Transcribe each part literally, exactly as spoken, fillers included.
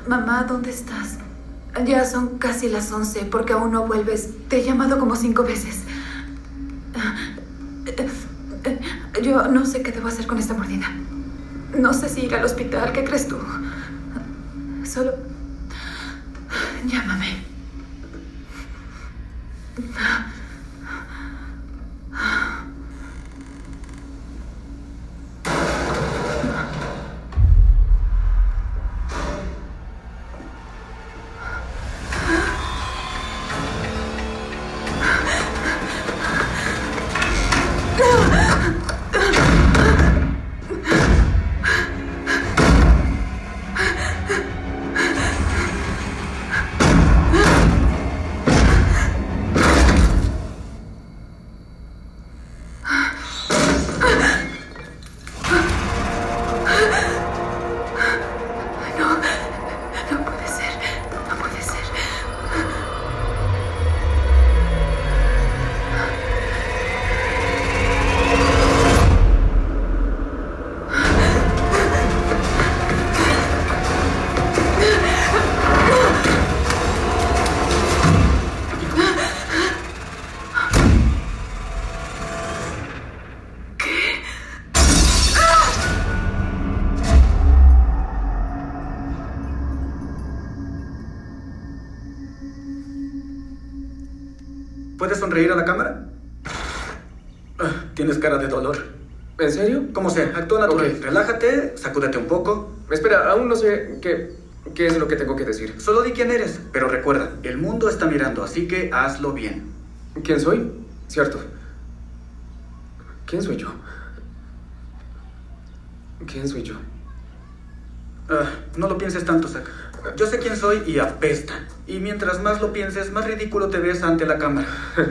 Mamá, ¿dónde estás? Ya son casi las once. ¿Por qué aún no vuelves? Te he llamado como cinco veces. Yo no sé qué debo hacer con esta mordida. No sé si ir al hospital. ¿Qué crees tú? Solo... llámame. ¿Puedes sonreír a la cámara? Ah, tienes cara de dolor. ¿En serio? Como sea, actúa natural. Okay. Relájate, sacúdete un poco. Espera, aún no sé qué, qué es lo que tengo que decir. Solo di quién eres. Pero recuerda, el mundo está mirando, así que hazlo bien. ¿Quién soy? Cierto. ¿Quién soy yo? ¿Quién soy yo? Ah, no lo pienses tanto, Zack. Yo sé quién soy y apesta. Y mientras más lo pienses, más ridículo te ves ante la cámara.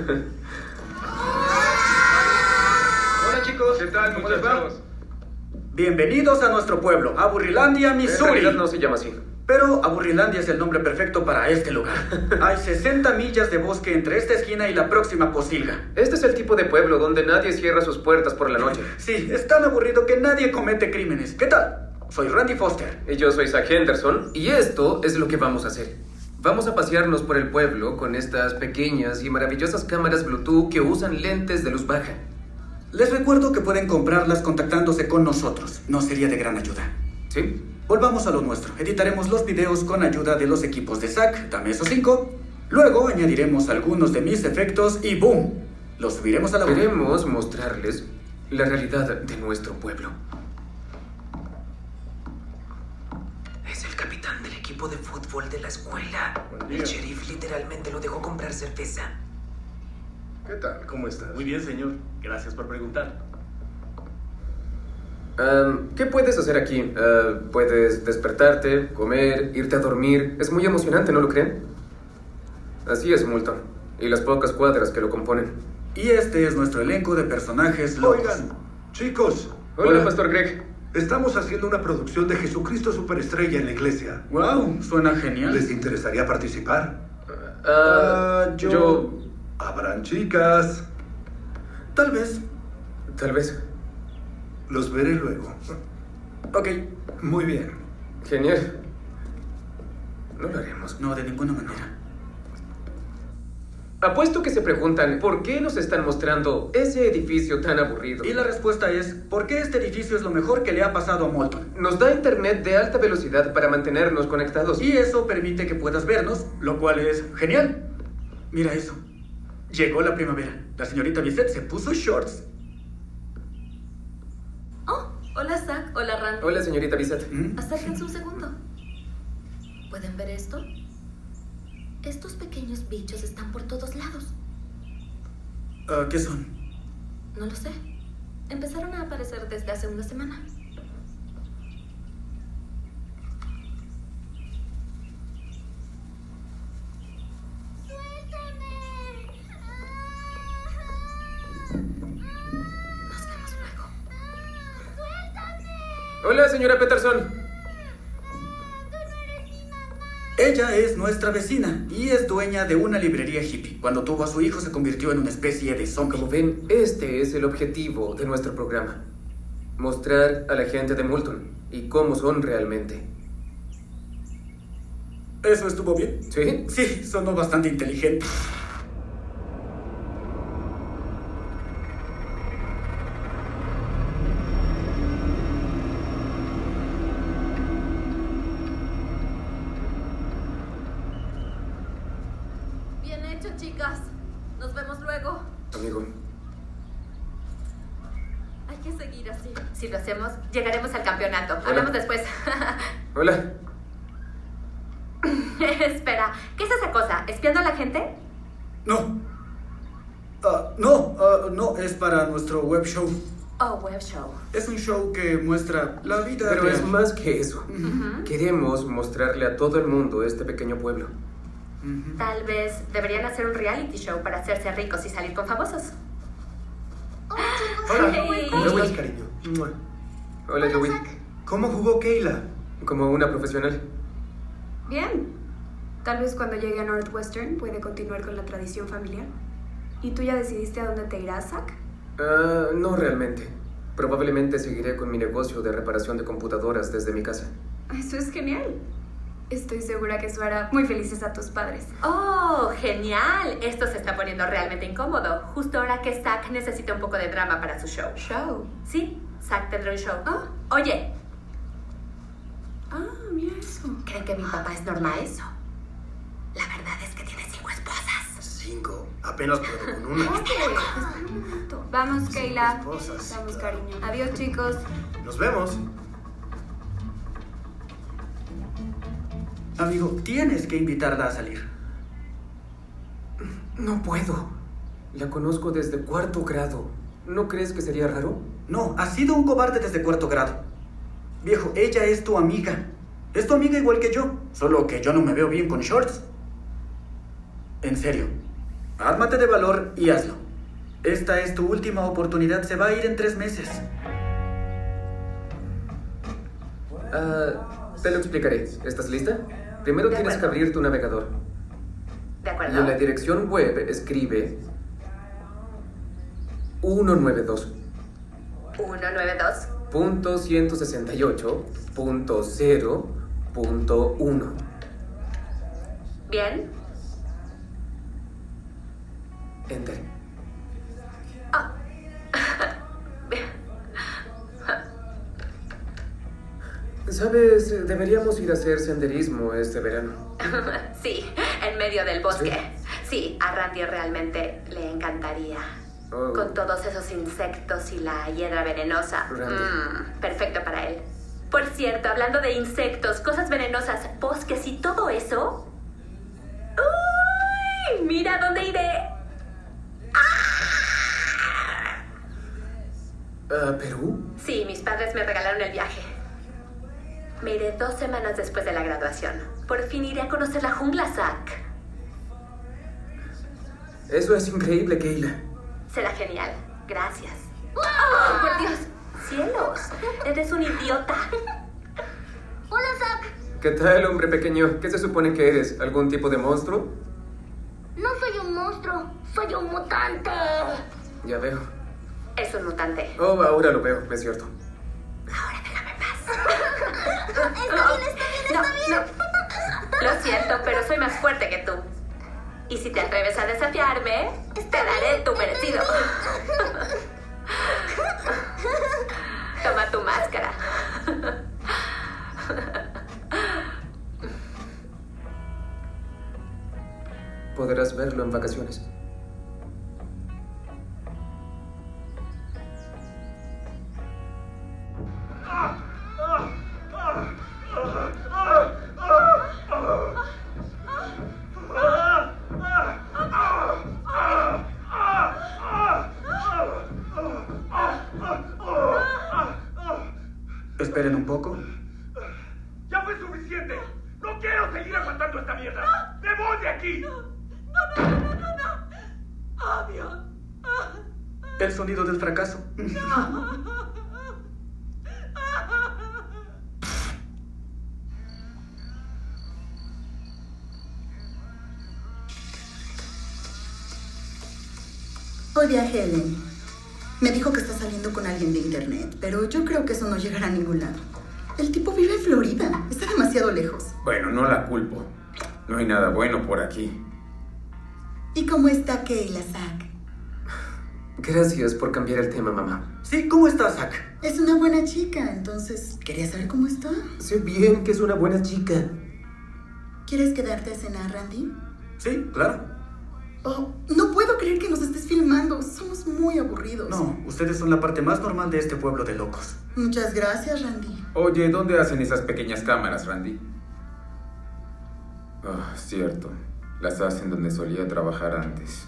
Hola chicos, ¿qué tal? ¿Cómo les va? Bienvenidos a nuestro pueblo, Aburrilandia, Missouri. En realidad no se llama así. Pero Aburrilandia es el nombre perfecto para este lugar. Hay sesenta millas de bosque entre esta esquina y la próxima posilga. Este es el tipo de pueblo donde nadie cierra sus puertas por la noche. Sí, es tan aburrido que nadie comete crímenes. ¿Qué tal? Soy Randy Foster. Y yo soy Zack Henderson. Y esto es lo que vamos a hacer. Vamos a pasearnos por el pueblo con estas pequeñas y maravillosas cámaras Bluetooth que usan lentes de luz baja. Les recuerdo que pueden comprarlas contactándose con nosotros. Nos sería de gran ayuda. ¿Sí? Volvamos a lo nuestro. Editaremos los videos con ayuda de los equipos de Zack, dame esos cinco. Luego añadiremos algunos de mis efectos y ¡boom! Los subiremos a la web. Queremos mostrarles la realidad de nuestro pueblo. Es el capitán del equipo de fútbol de la escuela. El sheriff literalmente lo dejó comprar cerveza. ¿Qué tal? ¿Cómo estás? Muy bien, señor. Gracias por preguntar. Um, ¿Qué puedes hacer aquí? Uh, puedes despertarte, comer, irte a dormir. Es muy emocionante, ¿no lo creen? Así es, Multon. Y las pocas cuadras que lo componen. Y este es nuestro elenco de personajes locos. Oigan, chicos. Hola, Hola, Pastor Greg. Estamos haciendo una producción de Jesucristo Superestrella en la iglesia. Wow, suena genial. ¿Les interesaría participar? Uh, uh, yo... yo... Habrán chicas. Tal vez. Tal vez. Los veré luego. Ok. Muy bien. Genial. No lo haremos. No, de ninguna manera. Apuesto que se preguntan, ¿por qué nos están mostrando ese edificio tan aburrido? Y la respuesta es, ¿por qué este edificio es lo mejor que le ha pasado a Molton? Nos da internet de alta velocidad para mantenernos conectados. Y eso permite que puedas vernos, lo cual es genial. Mira eso. Llegó la primavera. La señorita Bissett se puso shorts. Oh, hola Zack, hola Randy. Hola señorita Bissett. ¿Mm? Acérquense un segundo. ¿Pueden ver esto? Estos pequeños bichos están por todos lados. Uh, ¿Qué son? No lo sé. Empezaron a aparecer desde hace una semana. Nos vemos luego. Hola señora Peterson. Ella es nuestra vecina y es dueña de una librería hippie. Cuando tuvo a su hijo se convirtió en una especie de zombie. Como ven, este es el objetivo de nuestro programa. Mostrar a la gente de Multon y cómo son realmente. ¿Eso estuvo bien? ¿Sí? Sí, sonó bastante inteligente. Bien hecho, chicas. Nos vemos luego. Amigo. Hay que seguir así. Si lo hacemos, llegaremos al campeonato. Hola. Hablamos después. Hola. Espera, ¿qué es esa cosa? ¿Espiando a la gente? No. Ah, no, ah, no, es para nuestro web show. Oh, web show. Es un show que muestra la vida Pero real. es más que eso. Queremos mostrarle a todo el mundo este pequeño pueblo. Ujú. Tal vez deberían hacer un reality show para hacerse ricos y salir con famosos. Hola, Hey. ¿cómo estás, cariño? Mua. Hola, Joey. ¿Cómo jugó Kayla? Como una profesional. Bien. Tal vez cuando llegue a Northwestern puede continuar con la tradición familiar. ¿Y tú ya decidiste a dónde te irás, Zack? Ah, no realmente. Probablemente seguiré con mi negocio de reparación de computadoras desde mi casa. Eso es genial. Estoy segura que eso hará muy felices a tus padres. Oh, genial. Esto se está poniendo realmente incómodo. Justo ahora que Zack necesita un poco de drama para su show. Show. Sí, Zack tendrá un show. Ah. Oye, Ah, mira eso. ¿creen que mi papá es normal eso? La verdad es que tiene cinco esposas. Cinco. Apenas puedo con una. Espera un momento. Vamos, Kayla. esposas, Vamos, claro. cariño. Adiós, chicos. Nos vemos. Amigo, tienes que invitarla a salir. No puedo. La conozco desde cuarto grado. ¿No crees que sería raro? No, has sido un cobarde desde cuarto grado. Viejo, ella es tu amiga. Es tu amiga igual que yo, solo que yo no me veo bien con shorts. En serio, ármate de valor y hazlo. Esta es tu última oportunidad, se va a ir en tres meses. Ah, te lo explicaré. ¿Estás lista? Primero De tienes que acuerdo. abrir tu navegador. ¿De Y acuerdo? en la dirección web escribe ciento noventa y dos uno nueve dos. punto ciento sesenta y ocho punto cero punto uno. Bien. Enter. ¿Sabes? Deberíamos ir a hacer senderismo este verano. Sí, en medio del bosque. Sí, a Randy realmente le encantaría. Oh. Con todos esos insectos y la hiedra venenosa. Randy. Mm, perfecto para él. Por cierto, hablando de insectos, cosas venenosas, bosques y todo eso. ¡Uy! Mira dónde iré. ¿A Perú? Sí, mis padres me regalaron el viaje. Me iré dos semanas después de la graduación. Por fin iré a conocer la jungla, Zack. Eso es increíble, Kayla. Será genial. Gracias. ¡Oh, por Dios! ¡Cielos! Eres un idiota. Hola, Zack. ¿Qué tal, hombre pequeño? ¿Qué se supone que eres? ¿Algún tipo de monstruo? No soy un monstruo, soy un mutante. Ya veo. Es un mutante. Oh, ahora lo veo, es cierto. Ahora déjame en paz. Está bien, está bien, No, está bien. no. Lo siento, pero soy más fuerte que tú. Y si te atreves a desafiarme, te daré tu merecido. Toma tu máscara. Podrás verlo en vacaciones. Esperen un poco. ¡Ya fue suficiente! ¡No quiero seguir aguantando esta mierda! ¡Me voy de aquí! El sonido del fracaso. Oye, Helen. Me dijo que está saliendo con alguien de internet, pero yo creo que eso no llegará a ningún lado. El tipo vive en Florida. Está demasiado lejos. Bueno, no la culpo. No hay nada bueno por aquí. ¿Y cómo está Kayla, Zack? Gracias por cambiar el tema, mamá. Sí, ¿cómo estás, Zack? Es una buena chica, entonces quería saber cómo está. Sé bien que es una buena chica. ¿Quieres quedarte a cenar, Randy? Sí, claro. Oh, no puedo creer que nos estés filmando. Somos muy aburridos. No, ustedes son la parte más normal de este pueblo de locos. Muchas gracias, Randy. Oye, ¿dónde hacen esas pequeñas cámaras, Randy? Ah, cierto. Las hacen donde solía trabajar antes.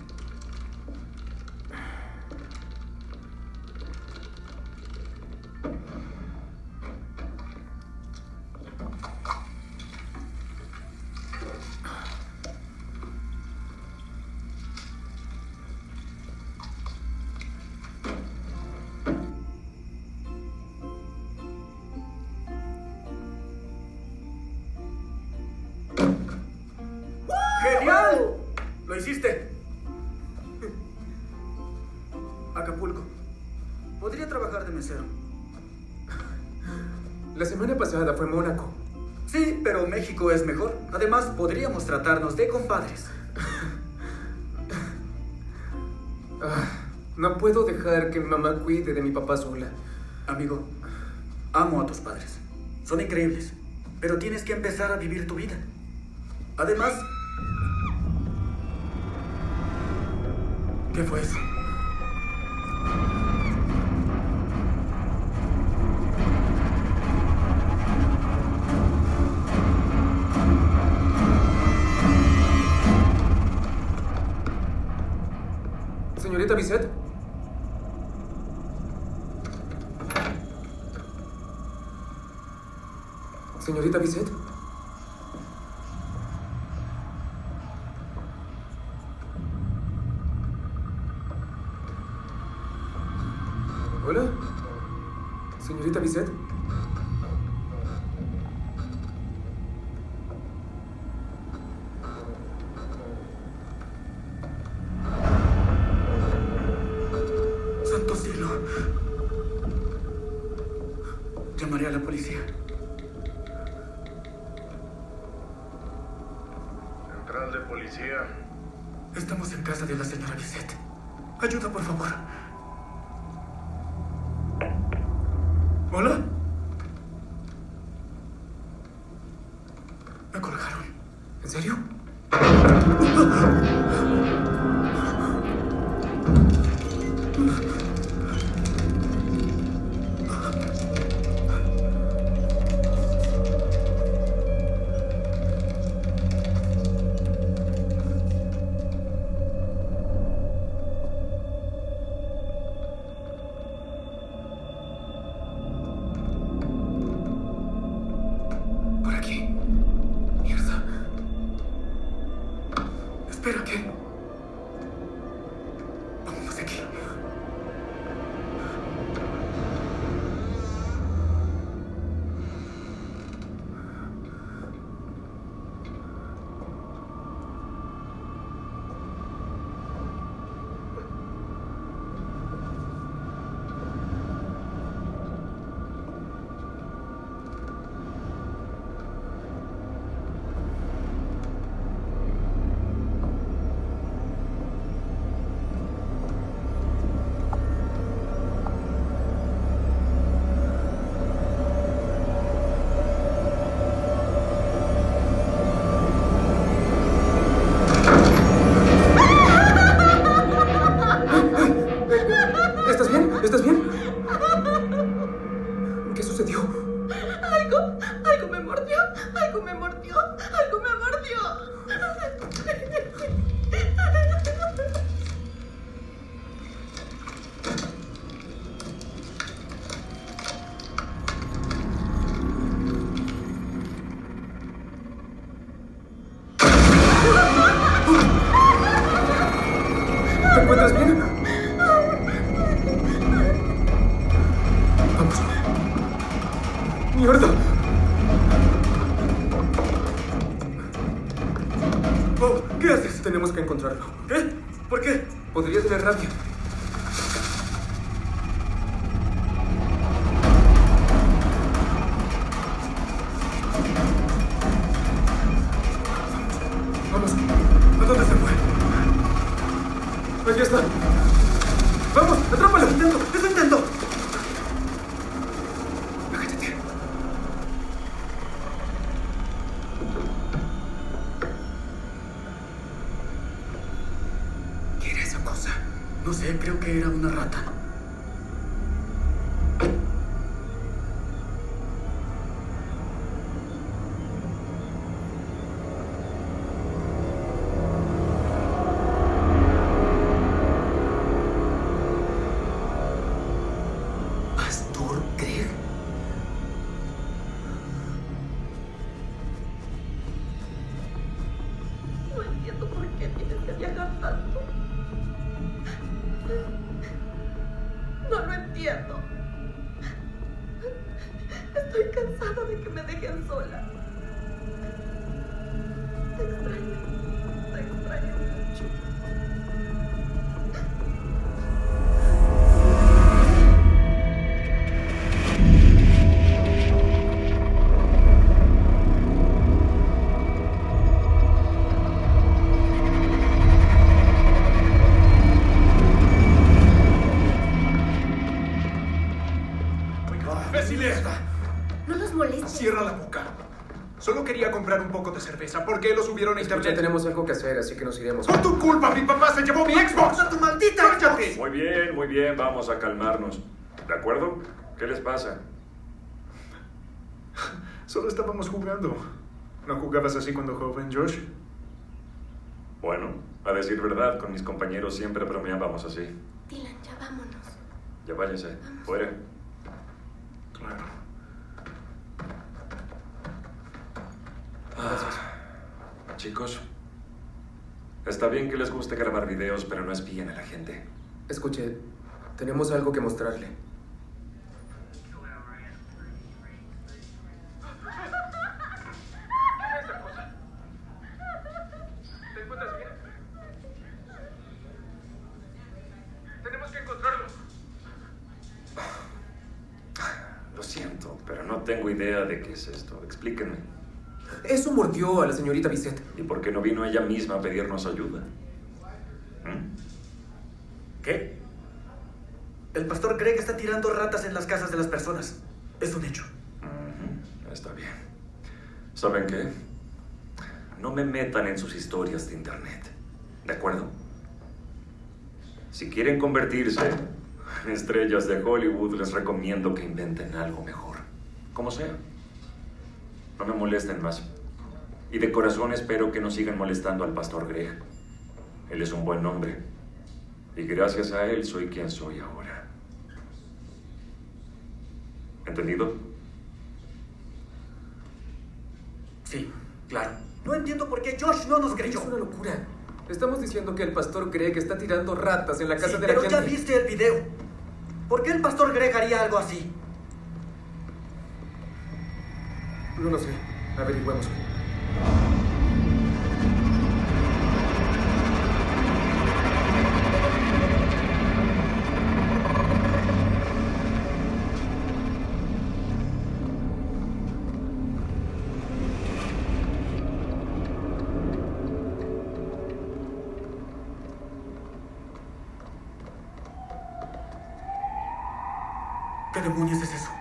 ¡Genial! ¡Lo hiciste! Acapulco. Podría trabajar de mesero. La semana pasada fue Mónaco. Sí, pero México es mejor. Además, podríamos tratarnos de compadres. Ah, no puedo dejar que mamá cuide de mi papá sola. Amigo, amo a tus padres. Son increíbles. Pero tienes que empezar a vivir tu vida. Además... ¿Qué fue eso? Señorita Bisset. Señorita Bisset. Hola. Señorita Bisset. Santo cielo. Llamaré a la policía. Central de policía. Estamos en casa de la señora Bisset. Ayuda, por favor. ¿Hola? Me colgaron. ¿En serio? Por aquí. Mierda. Espera, ¿qué? Vámonos de aquí. ¿Estás bien? ¿Estás bien? ¿Qué sucedió? Algo, algo me mordió, algo me mordió, algo me mordió. ¿Te encuentras bien? Vamos. ¡Mierda! Oh, ¿qué haces? Tenemos que encontrarlo. ¿Qué? ¿Por qué? Podría tener rabia. Estoy cansada de que me dejen sola. Te extraño. Te extraño mucho. ¡Imbéciles! No los molestes. Cierra la boca. Solo quería comprar un poco de cerveza. ¿Por qué lo subieron a Escucha, internet? tenemos algo que hacer, así que nos iremos. ¡Por tu culpa! ¡Mi papá se llevó mi Xbox! ¡A tu maldita ¡Cállate! Muy bien, muy bien, vamos a calmarnos. ¿De acuerdo? ¿Qué les pasa? Solo estábamos jugando. ¿No jugabas así cuando joven, Josh? Bueno, a decir verdad, con mis compañeros siempre bromeábamos así. Dylan, ya vámonos. Ya váyase, fuera. Claro. Gracias. Chicos, está bien que les guste grabar videos, pero no espíen a la gente. Escuche, tenemos algo que mostrarle. ¿Te encuentras bien? Tenemos que encontrarlo. Lo siento, pero no tengo idea de qué es esto. Explíquenme. Eso mordió a la señorita Bissett. ¿Y por qué no vino ella misma a pedirnos ayuda? ¿Mm? ¿Qué? El pastor Greg está tirando ratas en las casas de las personas. Es un hecho. Ujú, está bien. ¿Saben qué? No me metan en sus historias de internet. ¿De acuerdo? Si quieren convertirse en estrellas de Hollywood, les recomiendo que inventen algo mejor. Como sea. No me molesten más. Y de corazón espero que no sigan molestando al pastor Greg. Él es un buen hombre. Y gracias a él soy quien soy ahora. ¿Entendido? Sí, claro. No entiendo por qué Josh no nos creyó. Es una locura. Estamos diciendo que el pastor Greg está tirando ratas en la casa Sí, de la pero gente. ya viste el video. ¿Por qué el pastor Greg haría algo así? No lo sé. Averigüemos. ¿Qué demonios es eso?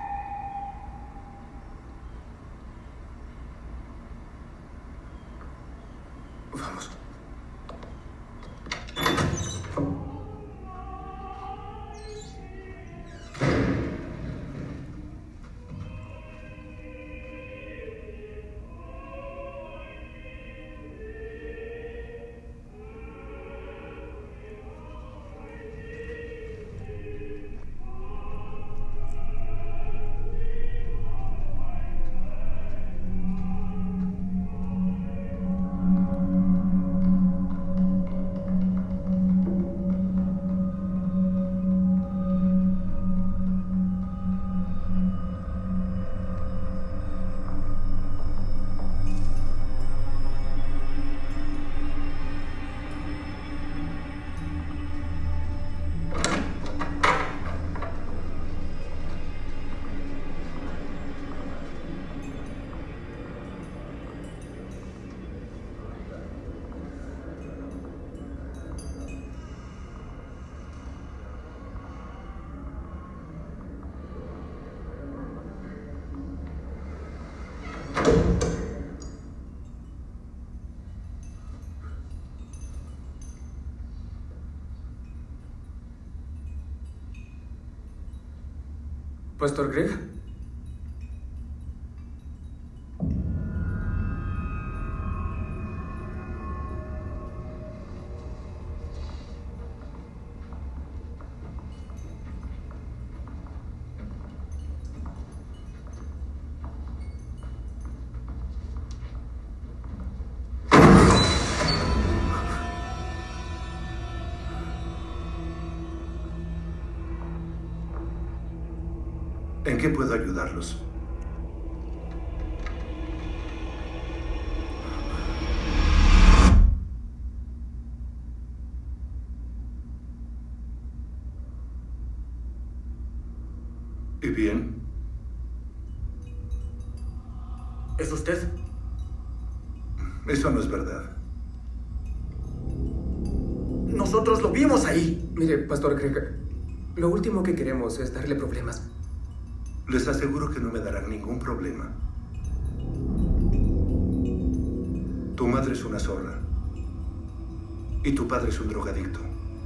Vamos. ¿Pastor Greg? ¿En qué puedo ayudarlos? ¿Y bien? ¿Es usted? Eso no es verdad. Nosotros lo vimos ahí. Mire, Pastor Greg, lo último que queremos es darle problemas. Les aseguro que no me darán ningún problema. Tu madre es una zorra. Y tu padre es un drogadicto.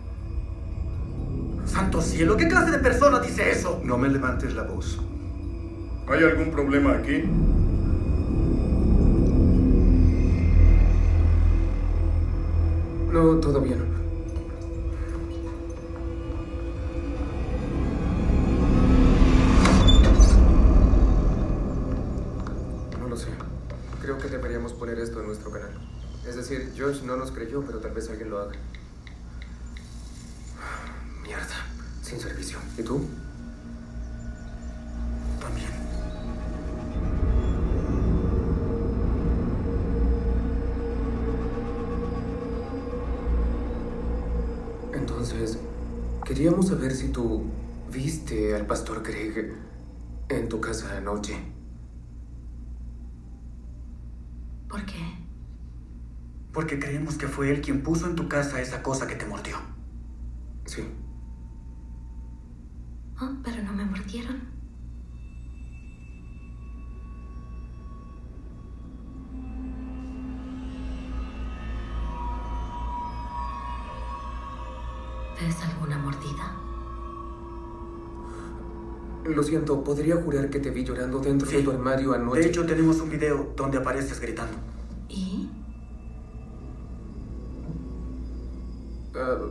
¡Santo cielo! ¿Qué clase de persona dice eso? No me levantes la voz. ¿Hay algún problema aquí? No, todo bien. No lo sé. Creo que deberíamos poner esto en nuestro canal. Es decir, Josh no nos creyó, pero tal vez alguien lo haga. Mierda. Sin servicio. ¿Y tú? También. Entonces, queríamos saber si tú viste al Pastor Greg en tu casa anoche. ¿Por qué? Porque creemos que fue él quien puso en tu casa esa cosa que te mordió. Sí. Oh, pero no me mordieron. ¿Ves alguna mordida? Lo siento, podría jurar que te vi llorando dentro Sí. de tu armario anoche. De hecho, tenemos un video donde apareces gritando. ¿Y? Uh,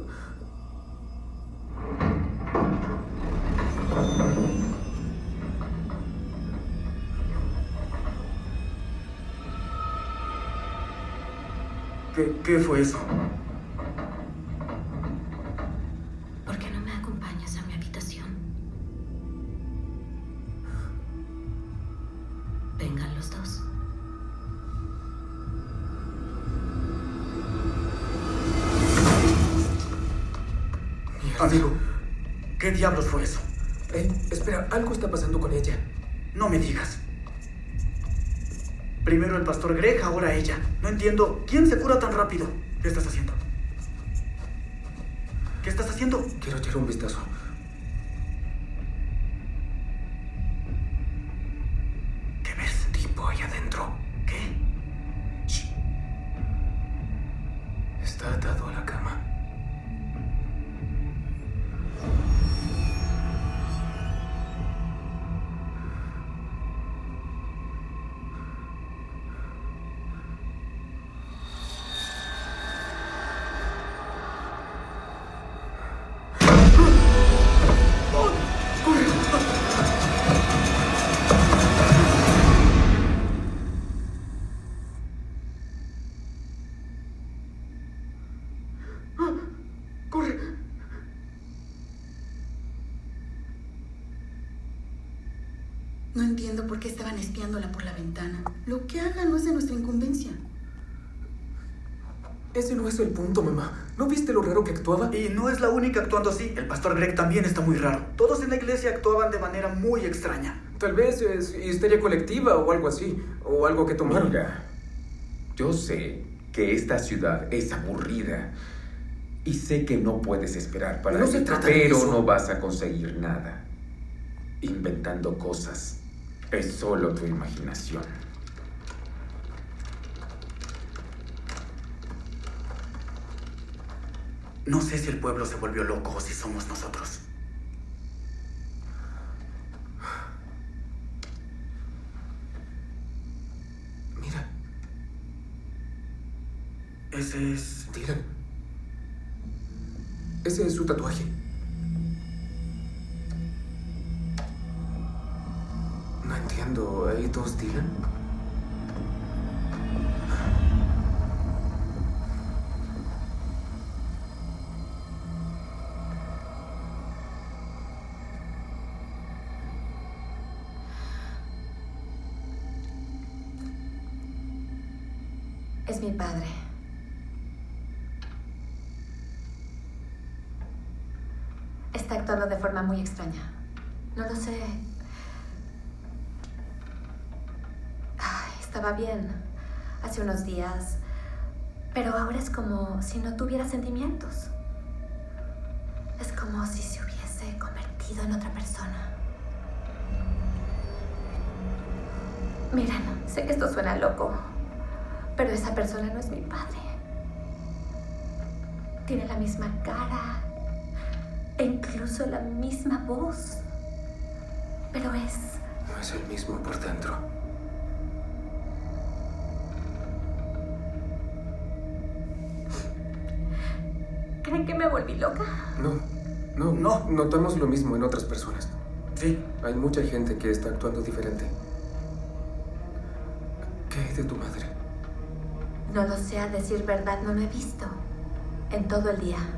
¿Qué, qué fue eso? ¿Por qué no me acompañas a mi habitación? Vengan los dos. Amigo, ¿qué diablos fue eso? Eh, espera, algo está pasando con ella. No me digas. Primero el Pastor Greg, ahora ella. No entiendo. ¿Quién se cura tan rápido? ¿Qué estás haciendo? ¿Qué estás haciendo? Quiero echar un vistazo. ¿Qué ves? Tipo ahí adentro. ¿Qué? Shh. Está atado a la cama. No entiendo por qué estaban espiándola por la ventana. Lo que hagan no es de nuestra incumbencia. Ese no es el punto, mamá. ¿No viste lo raro que actuaba? Y no es la única actuando así. El Pastor Greg también está muy raro. Todos en la iglesia actuaban de manera muy extraña. Tal vez es histeria colectiva o algo así. O algo que tomaron. Mira, yo sé que esta ciudad es aburrida. Y sé que no puedes esperar para No se ello, trata de pero eso. no vas a conseguir nada. Inventando cosas. Es solo tu imaginación. No sé si el pueblo se volvió loco o si somos nosotros. Mira, Ese es... Dylan. Ese es su tatuaje. No entiendo. ¿Hay dos Dylan? Es mi padre. Está actuando de forma muy extraña. No lo sé. estaba bien hace unos días, pero ahora es como si no tuviera sentimientos. Es como si se hubiese convertido en otra persona. Miren, sé que esto suena loco, pero esa persona no es mi padre. Tiene la misma cara e incluso la misma voz, pero es... No es el mismo por dentro. ¿Creen que me volví loca? No, no, no. Notamos lo mismo en otras personas. Sí. Hay mucha gente que está actuando diferente. ¿Qué hay de tu madre? No lo sé, a decir verdad, no lo he visto en todo el día.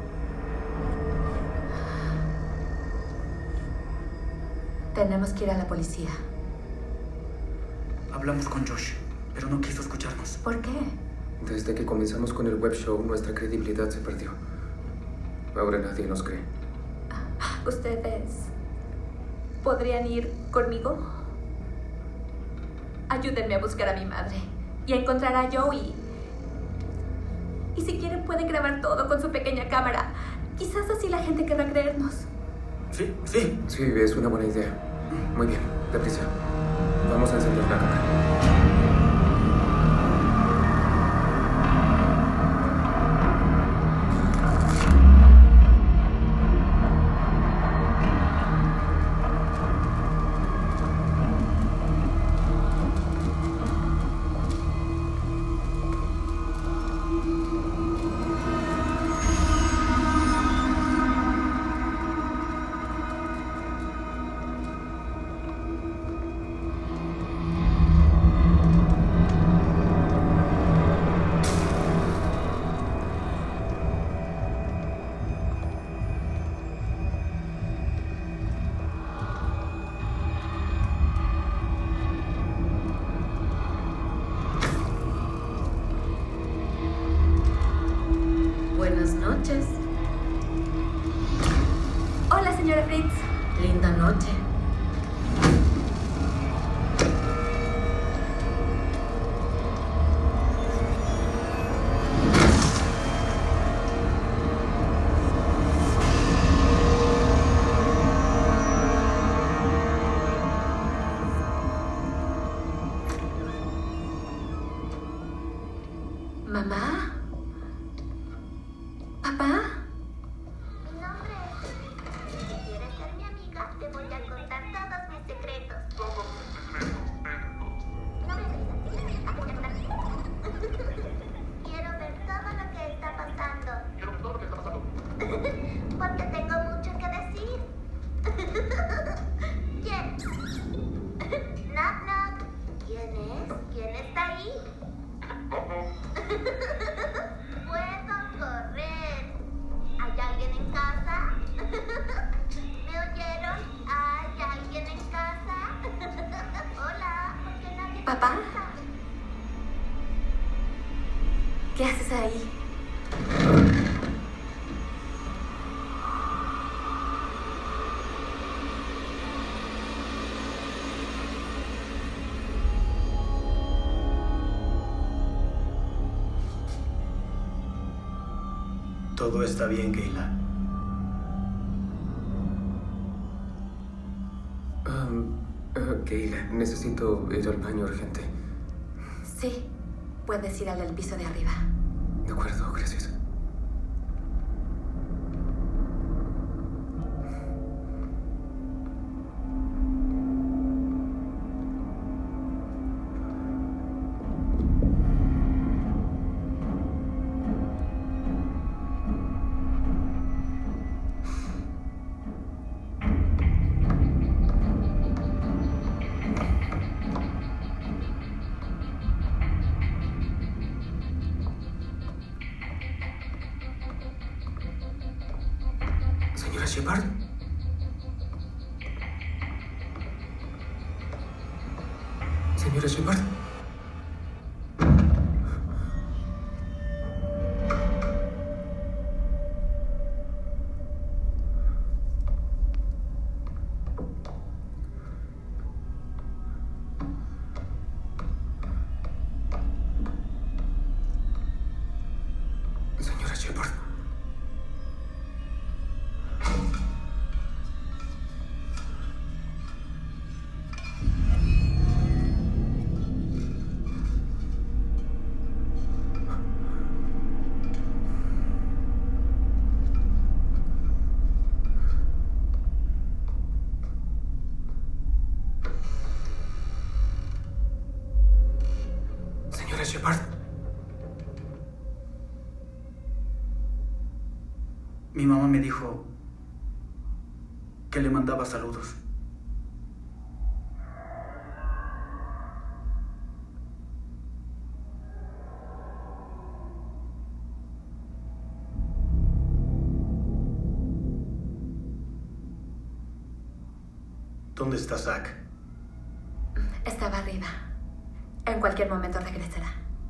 Tenemos que ir a la policía. Hablamos con Josh, pero no quiso escucharnos. ¿Por qué? Desde que comenzamos con el web show, nuestra credibilidad se perdió. Ahora nadie nos cree. ¿Ustedes podrían ir conmigo? Ayúdenme a buscar a mi madre y a encontrar a Joey. Y si quieren pueden grabar todo con su pequeña cámara. Quizás así la gente querrá creernos. Sí, sí. Sí, es una buena idea. Muy bien, deprisa. Vamos a encender la cámara. Buenas noches. Hola, señora Fritz. Linda noche. ¿Mamá? ¿Papá? Mi nombre es... Si quieres ser mi amiga, te voy a contar todos mis secretos. Todos mis secretos, No me Quiero ver todo lo que está pasando. Quiero ver todo lo que está pasando. Porque tengo mucho que decir. ¿Quién? Knock, knock. ¿Quién es? ¿Quién está ahí? Puedo correr. ¿Hay alguien en casa? ¿Me oyeron? ¿Hay alguien en casa? Hola, ¿por qué nadie ¿Papá? contesta? ¿Qué haces ahí? Todo está bien, Kayla. Um, uh, Kayla, necesito ir al baño urgente. Sí, puedes ir al del piso de arriba. De acuerdo, gracias. Señora Shepard. Señora Shepard. Shepard. Mi mamá me dijo que le mandaba saludos. ¿Dónde está Zack? Estaba arriba. En cualquier momento regresará.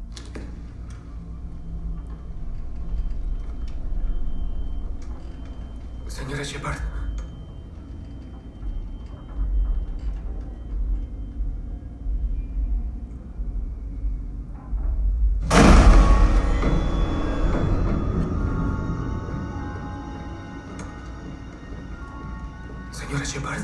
Señora Shepard. Señora Shepard.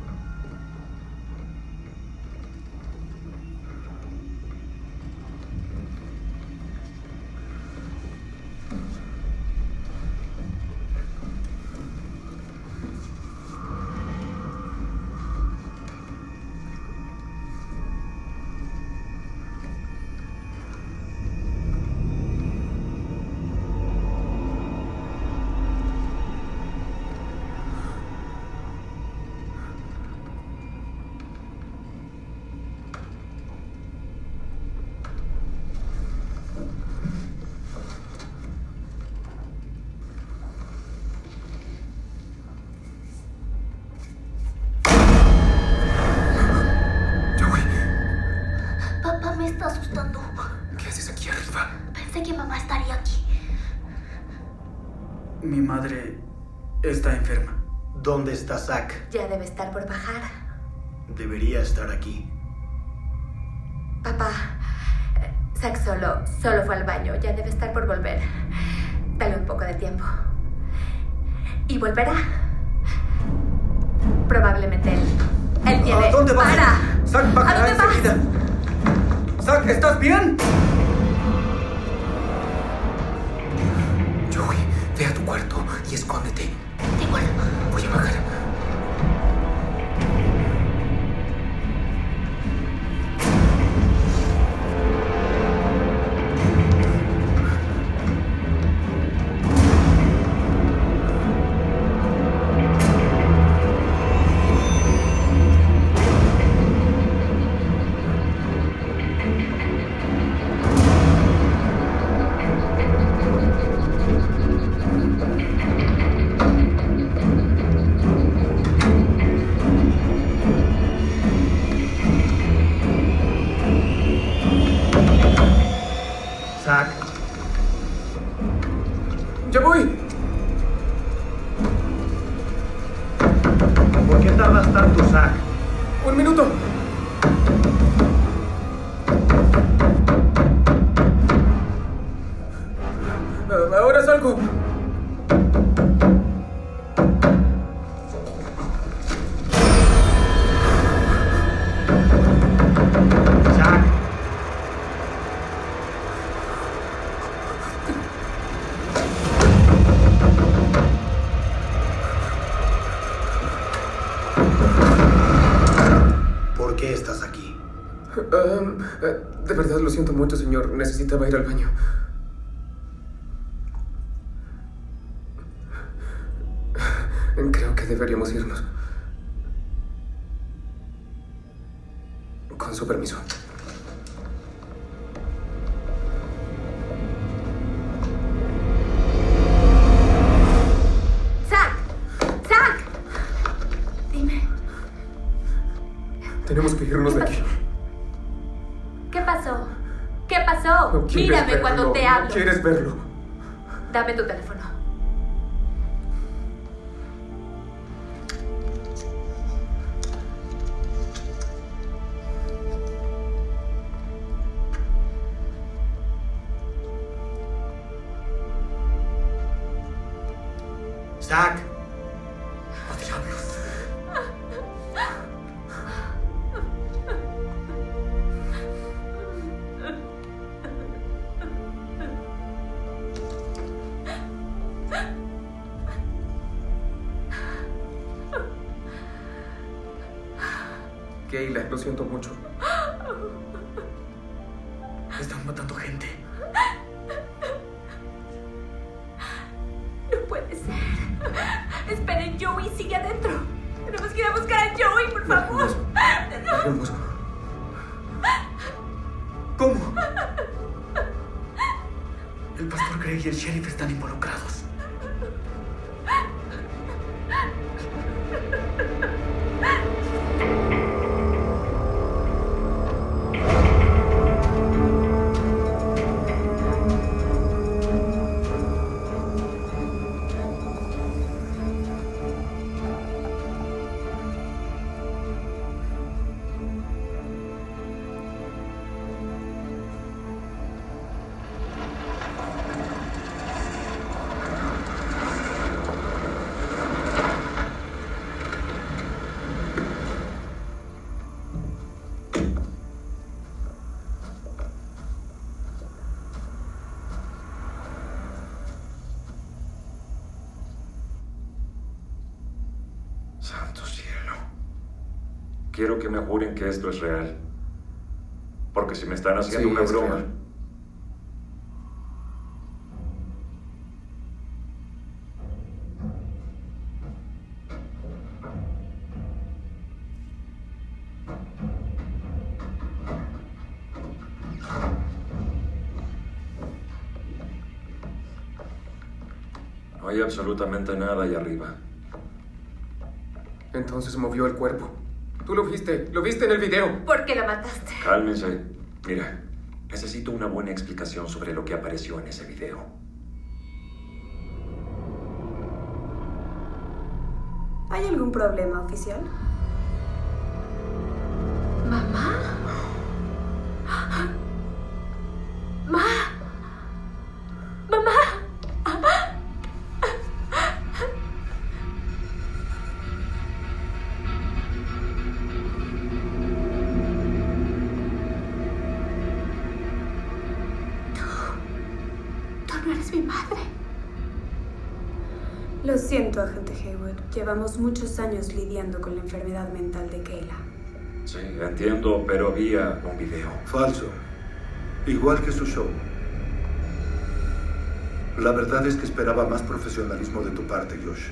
Papá me está asustando. ¿Qué haces aquí arriba? Pensé que mamá estaría aquí. Mi madre está enferma. ¿Dónde está Zack? Ya debe estar por bajar. Debería estar aquí. Papá, eh, Zack solo, solo fue al baño. Ya debe estar por volver. Dale un poco de tiempo. Y volverá. Probablemente él. Él tiene... ¿A dónde vas? ¡Para! Zack ¿A bajará dónde vas? enseguida. Zack, ¿estás bien? Joey, ve a tu cuarto y escóndete. De acuerdo. Voy a bajar. Zack. ¡Ya voy! ¿Por qué tardas tanto, Zack? ¡Un minuto! Ah, ahora salgo. Zack. ¿Por qué estás aquí? Um, eh, de verdad lo siento mucho, señor. Necesitaba ir al baño. Creo que deberíamos irnos. Con su permiso. ¡Zack! ¡Zack! Dime, Tenemos que irnos de aquí. ¿qué pasó? ¿Qué pasó? No quieres Mírame verlo, cuando te hablo. No quieres verlo. Dame tu teléfono. Zack. ¡Oh, diablos! Keila, lo siento mucho. Están matando gente. No puede ser. Esperen, Joey sigue adentro. Tenemos que ir a buscar a Joey, por favor. Vamos. ¿Cómo? El pastor Craig y el sheriff están involucrados. Santo cielo. Quiero que me juren que esto es real. Porque si me están haciendo Sí, una es broma... real. No hay absolutamente nada ahí arriba. Entonces movió el cuerpo. Tú lo viste, lo viste en el video. ¿Por qué lo mataste? Cálmense. Mira, necesito una buena explicación sobre lo que apareció en ese video. ¿Hay algún problema, oficial? ¿Mamá? ¿Ma? ¿Mamá? No eres mi madre. Lo siento, agente Haywood. Llevamos muchos años lidiando con la enfermedad mental de Kayla. Sí, entiendo, pero había un video. Falso. Igual que su show. La verdad es que esperaba más profesionalismo de tu parte, Josh.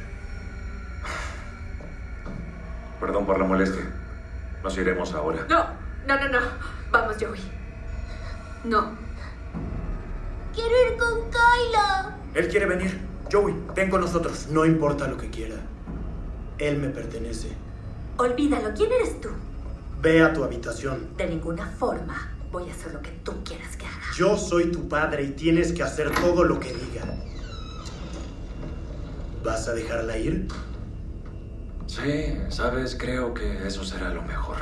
Perdón por la molestia. Nos iremos ahora. No, no, no, no. Vamos, Joey. No. Quiero ir con Kayla. Él quiere venir. Joey, ven con nosotros. No importa lo que quiera. Él me pertenece. Olvídalo. ¿Quién eres tú? Ve a tu habitación. De ninguna forma voy a hacer lo que tú quieras que haga. Yo soy tu padre y tienes que hacer todo lo que diga. ¿Vas a dejarla ir? Sí, sabes, creo que eso será lo mejor.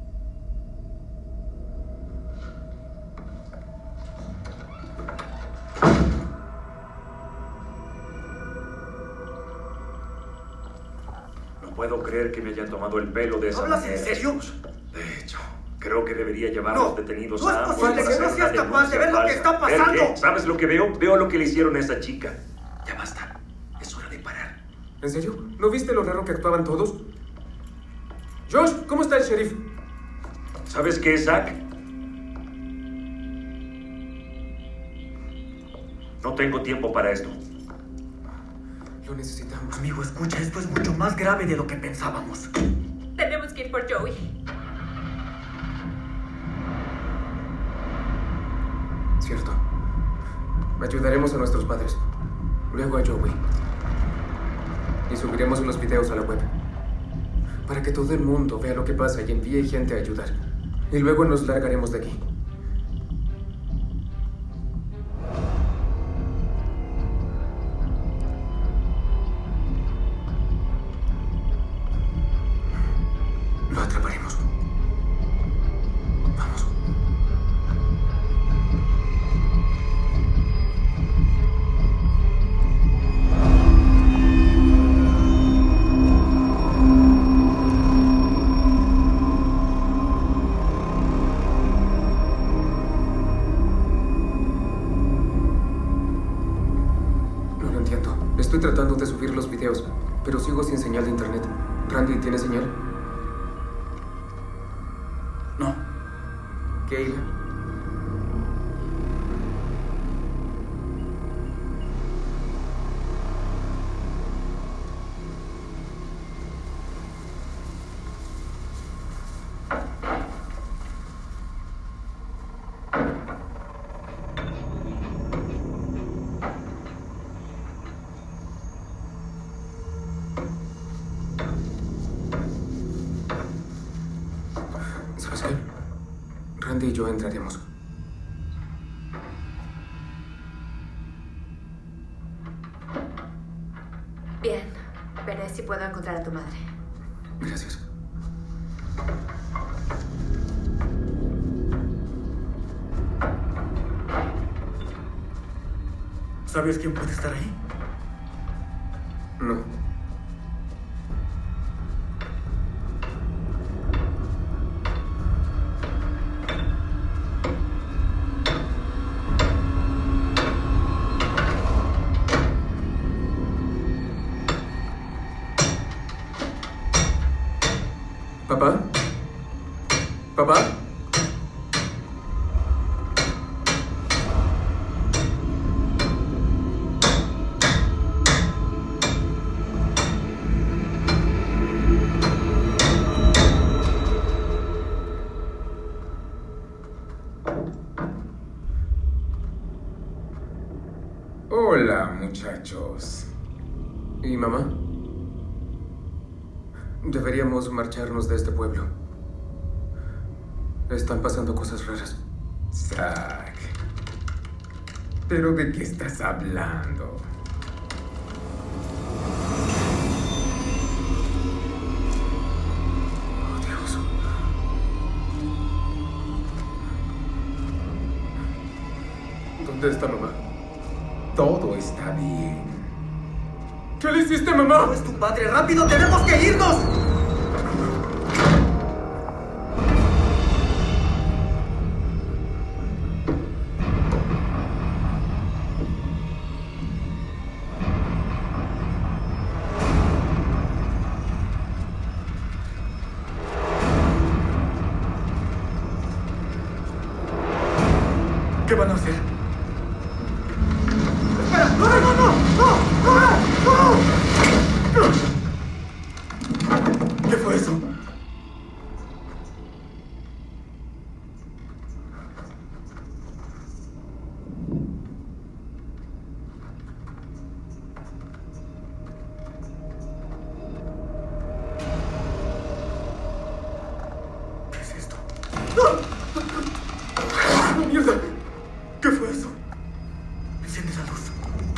No puedo creer que me hayan tomado el pelo de esa ¿Hablas manera. en serio? De hecho, creo que debería llevar a los detenidos no es a ambos posible para que no hacer seas una capaz de denuncia ver lo que falsa. está ¿Ver pasando? qué? ¿Sabes lo que veo? Veo lo que le hicieron a esa chica. Ya basta. Es hora de parar. ¿En serio? ¿No viste lo raro que actuaban todos? Josh, ¿cómo está el sheriff? ¿Sabes qué, Zack? No tengo tiempo para esto. Lo necesitamos. Amigo, escucha, esto es mucho más grave de lo que pensábamos. Tenemos que ir por Joey. Cierto. Ayudaremos a nuestros padres. Luego a Joey. Y subiremos unos videos a la web. Para que todo el mundo vea lo que pasa y envíe gente a ayudar. Y luego nos largaremos de aquí. Lo atraparemos. Vamos. No lo entiendo. Estoy tratando de subir los videos, pero sigo sin señal de internet. Randy, ¿tiene señal? No. Kayla. Randy y yo entraremos. Bien, veré si puedo encontrar a tu madre. Gracias. ¿Sabes quién puede estar ahí? No. ¿Papá? ¿Papá? Hola, muchachos. ¿Y mamá? Deberíamos marcharnos de este pueblo. Están pasando cosas raras. Zack. ¿Pero de qué estás hablando? Oh, Dios. ¿Dónde está mamá? Todo está bien. ¿Qué le hiciste, mamá? ¡No es tu padre! ¡Rápido! ¡Tenemos que irnos! ¿Qué van a hacer? ¡Espera! ¡No, no, no! ¡No! ¡No! ¡No! ¿Qué fue eso? ¿Qué es esto? ¡Ah! ¡Mierda! ¿Qué fue eso? Enciende la luz.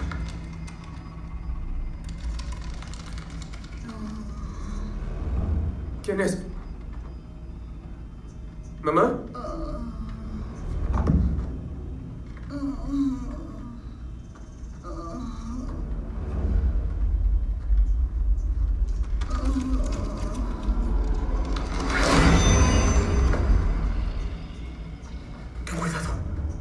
¿Quién es? ¿Mamá? Ten cuidado.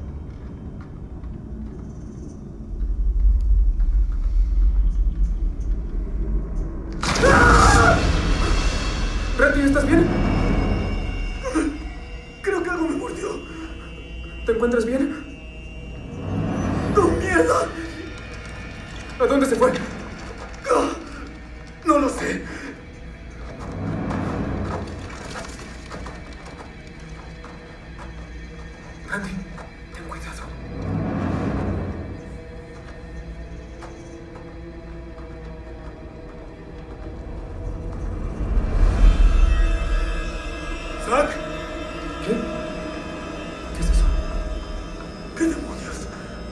¿Randy, estás bien? Creo que algo me mordió. ¿Te encuentras bien? ¡No, mierda! ¿A dónde se fue? No, no lo sé. Randy, ten cuidado. ¿Zack? ¿Qué? ¿Qué es eso? ¿Qué demonios?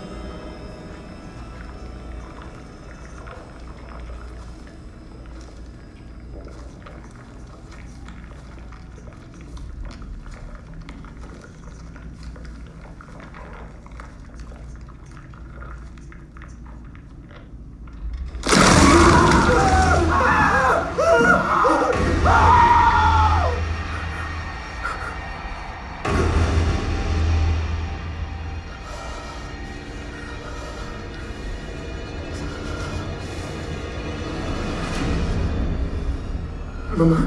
Mamá.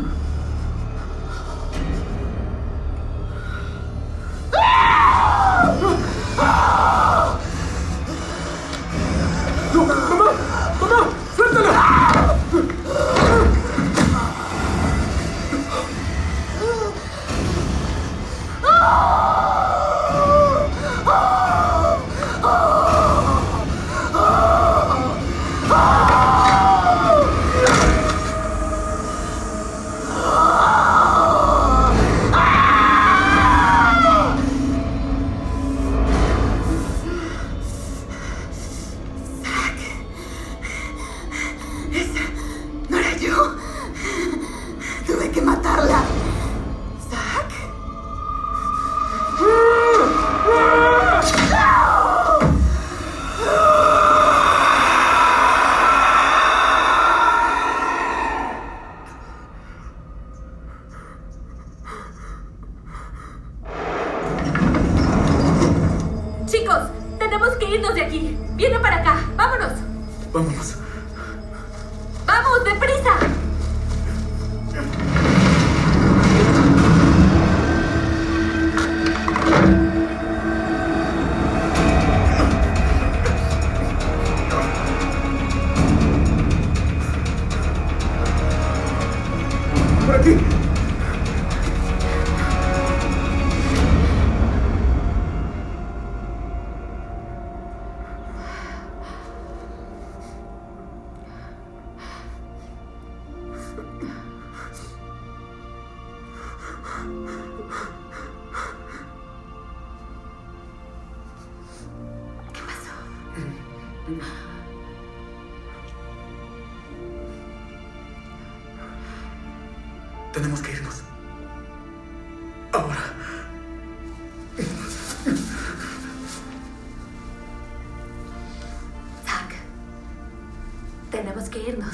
¡No! ¡Mamá! ¡Mamá! ¡Suéltala! Tenemos que irnos de aquí. Viene para acá. Vámonos. Vámonos. ¡Vamos, deprisa! ¡Por aquí! Tenemos que irnos. Ahora. Zack, tenemos que irnos.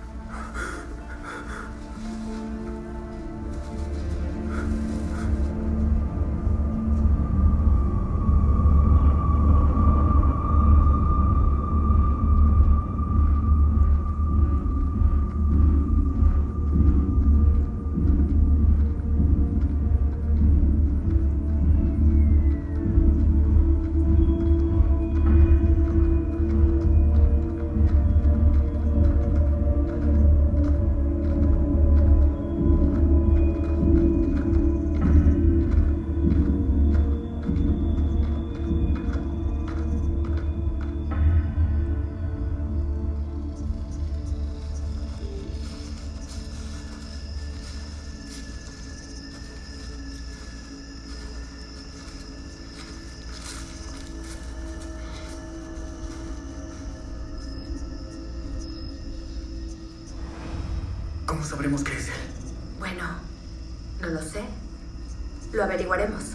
¿Cómo sabremos qué es él? Bueno, no lo sé. Lo averiguaremos.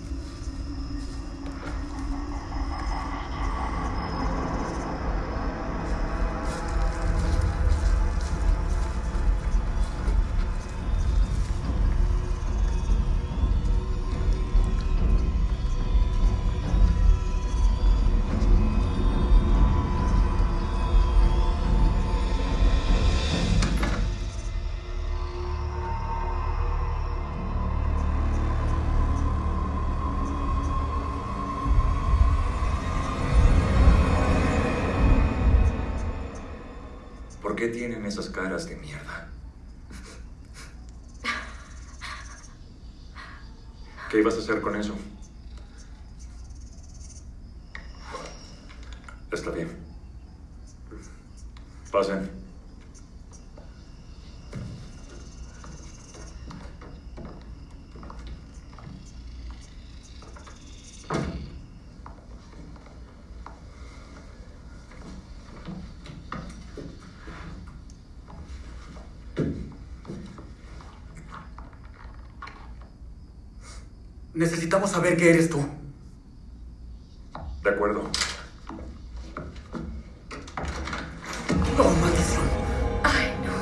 ¿Por qué tienen esas caras de mierda? ¿Qué ibas a hacer con eso? Está bien. Pasen. Necesitamos saber qué eres tú. De acuerdo. ¡Oh, maldición! Ay, no.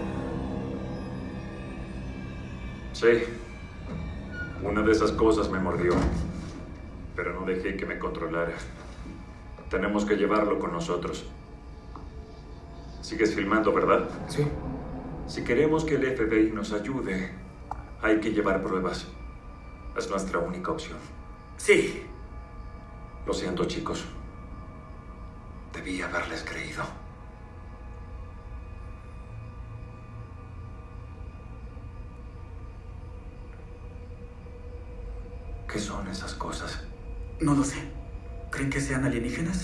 Sí. Una de esas cosas me mordió. Pero no dejé que me controlara. Tenemos que llevarlo con nosotros. Sigues filmando, ¿verdad? Sí. Si queremos que el F B I nos ayude, hay que llevar pruebas. Es nuestra única opción. Sí. Lo siento, chicos. Debí haberles creído. ¿Qué son esas cosas? No lo sé. ¿Creen que sean alienígenas?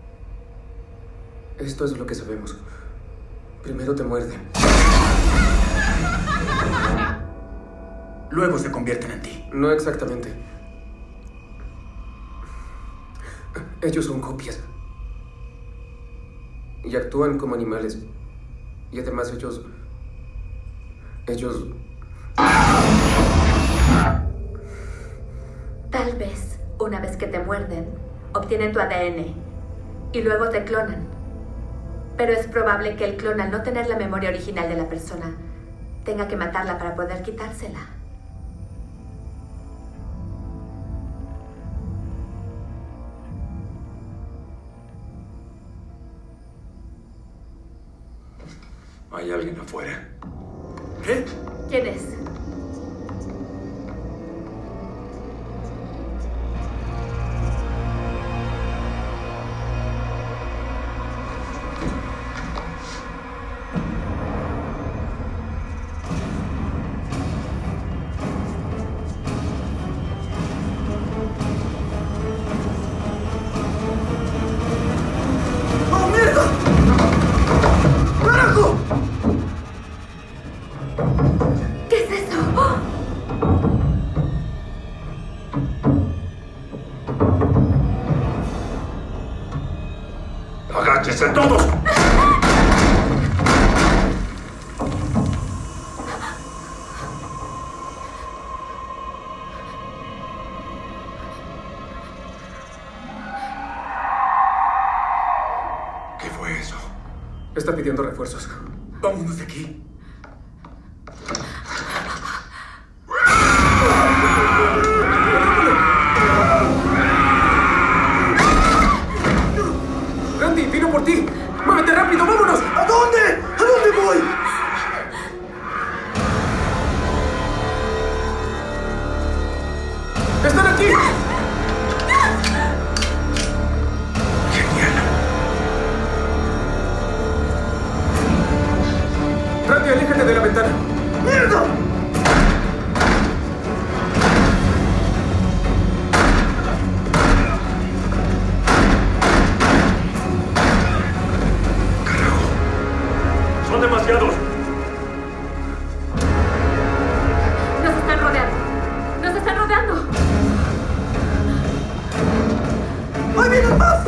Esto es lo que sabemos. Primero te muerden. Luego se convierten en ti. No exactamente. Ellos son copias. Y actúan como animales. Y además ellos... Ellos... Tal vez, una vez que te muerden, obtienen tu A D N y luego te clonan. Pero es probable que el clon, al no tener la memoria original de la persona, tenga que matarla para poder quitársela. Hay alguien afuera. ¿Qué? ¿Quién es? ¡Oh, mierda! ¡Carajo! ¿Qué es eso? ¡Oh! ¡Agáchense todos! ¿Qué fue eso? Está pidiendo refuerzos. Vámonos de aquí. ¡Randy, vino por ti! ¡Muévete rápido, vámonos! ¿A dónde? ¿A dónde voy? ¡Están aquí! Randy, aléjate de la ventana. ¡Mierda! ¡Son demasiados! Nos están rodeando. Nos están rodeando. ¡Ahí vienen más!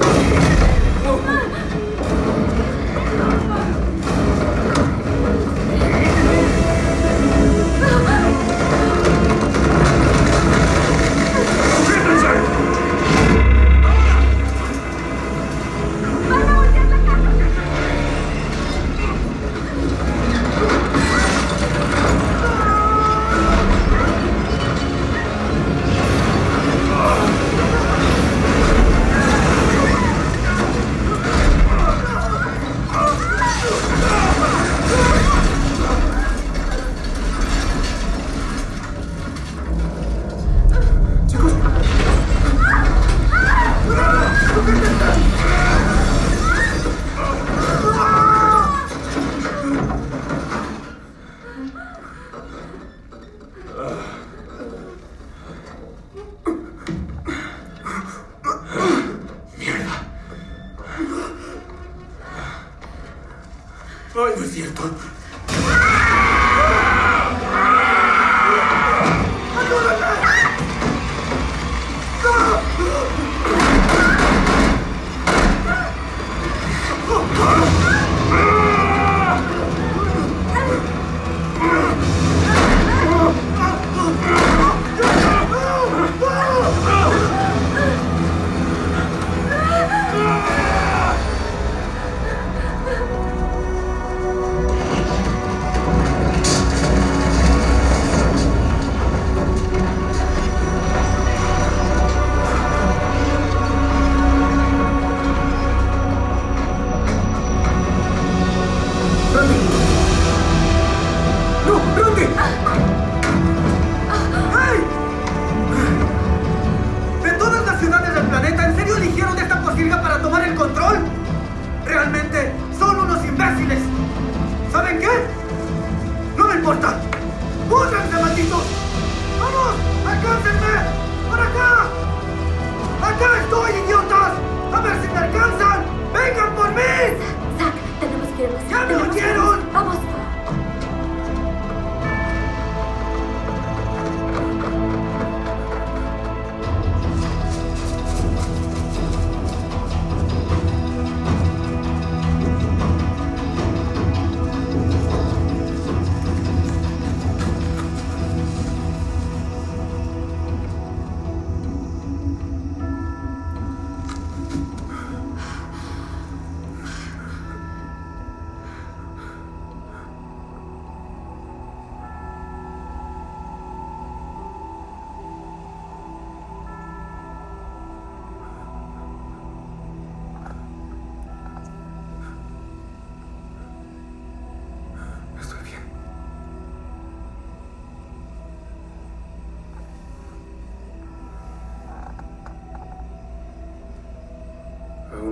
Ay, no es cierto.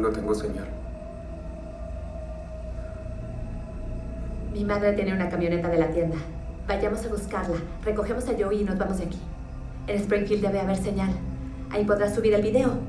no tengo señal. Mi madre tiene una camioneta de la tienda. Vayamos a buscarla. Recogemos a Joey y nos vamos de aquí. En Springfield debe haber señal. Ahí podrás subir el video.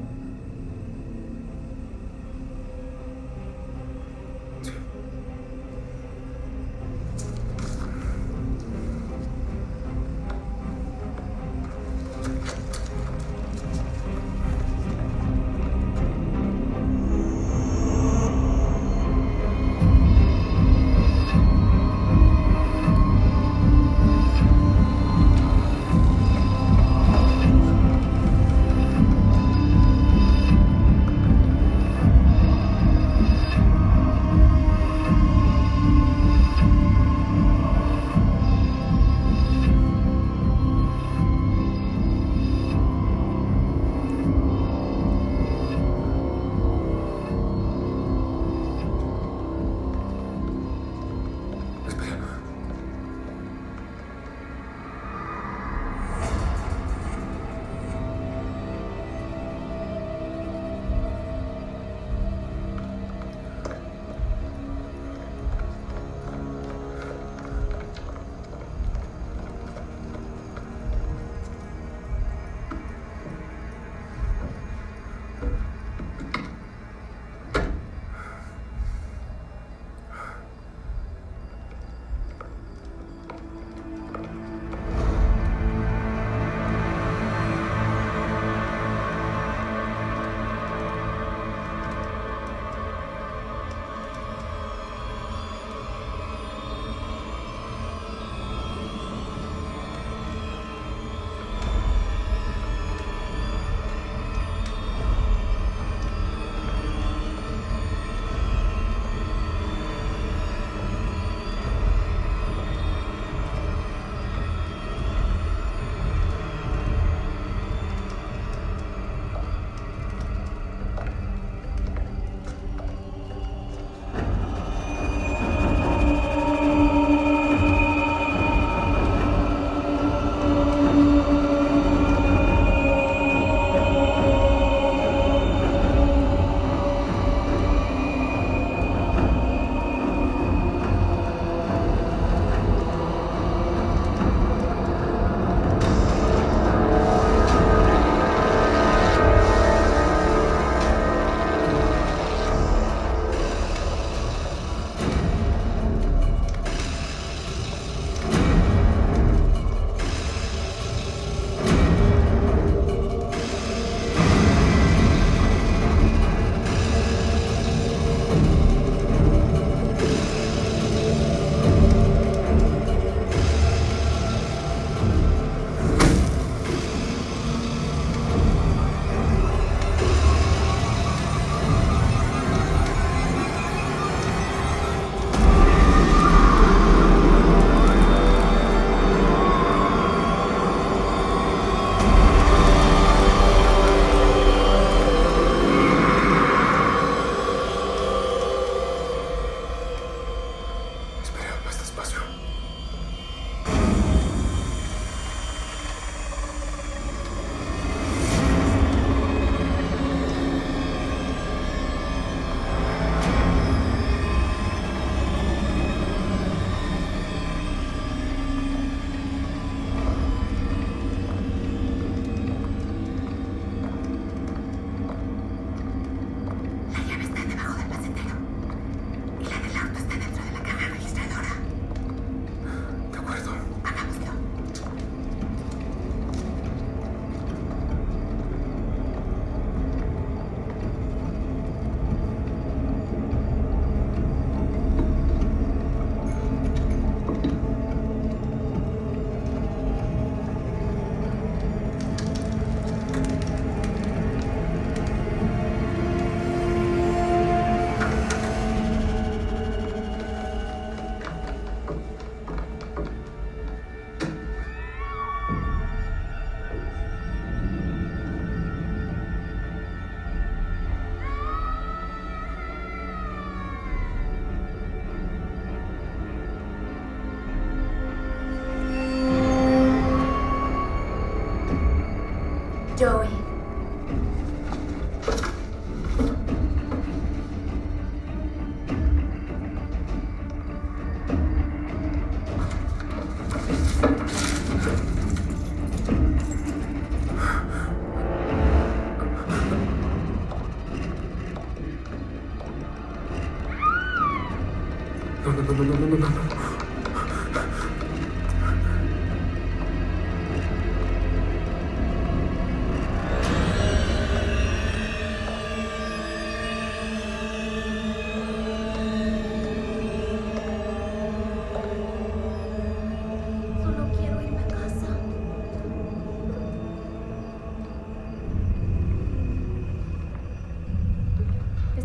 Joey.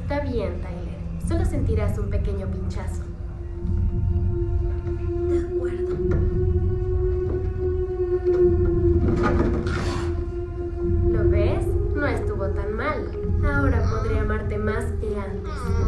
Está bien, Tyler. Solo sentirás un pequeño pinchazo. De acuerdo. ¿Lo ves? No estuvo tan mal. Ahora podré amarte más que antes.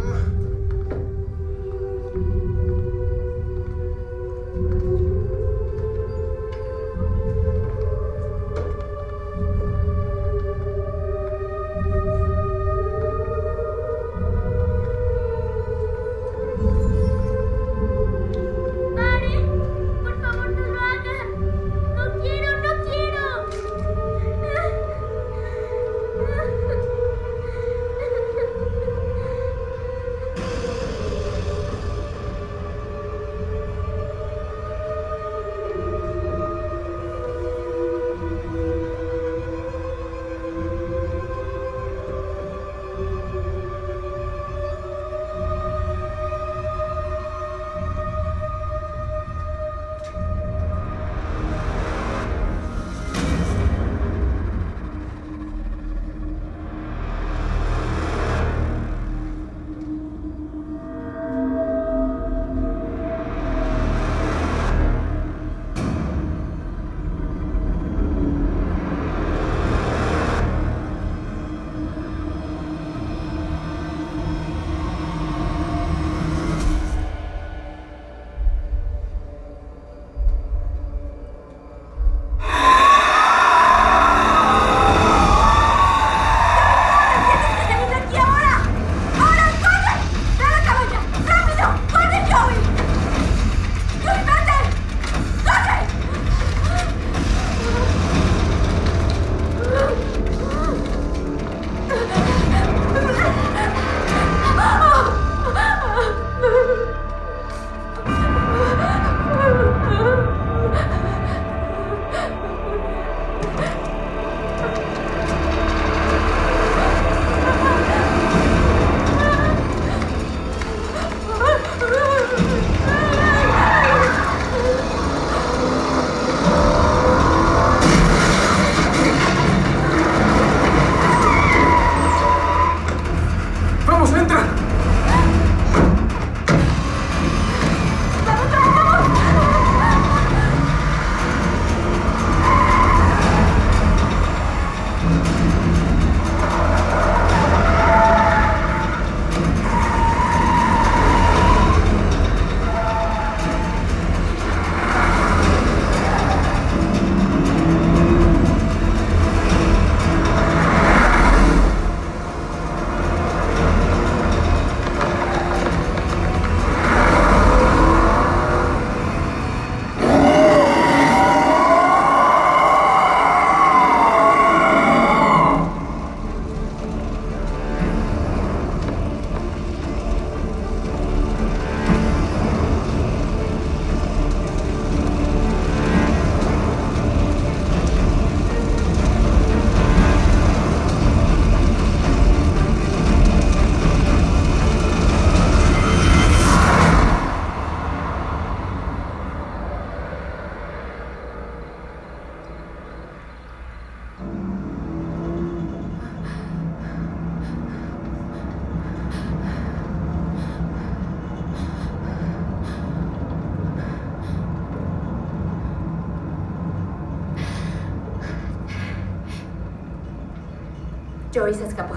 Joey se escapó.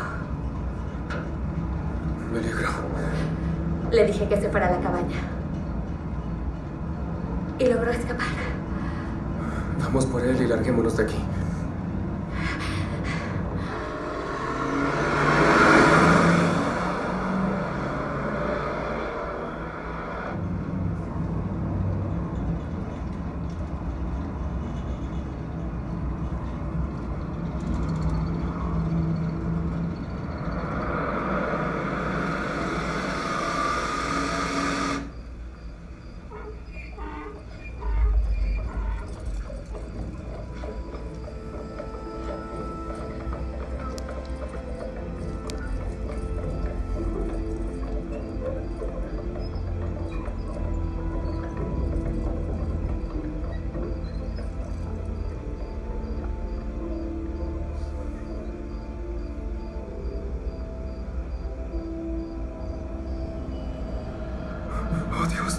Me alegro. Le dije que se fuera a la cabaña. Y logró escapar. Vamos por él y larguémonos de aquí.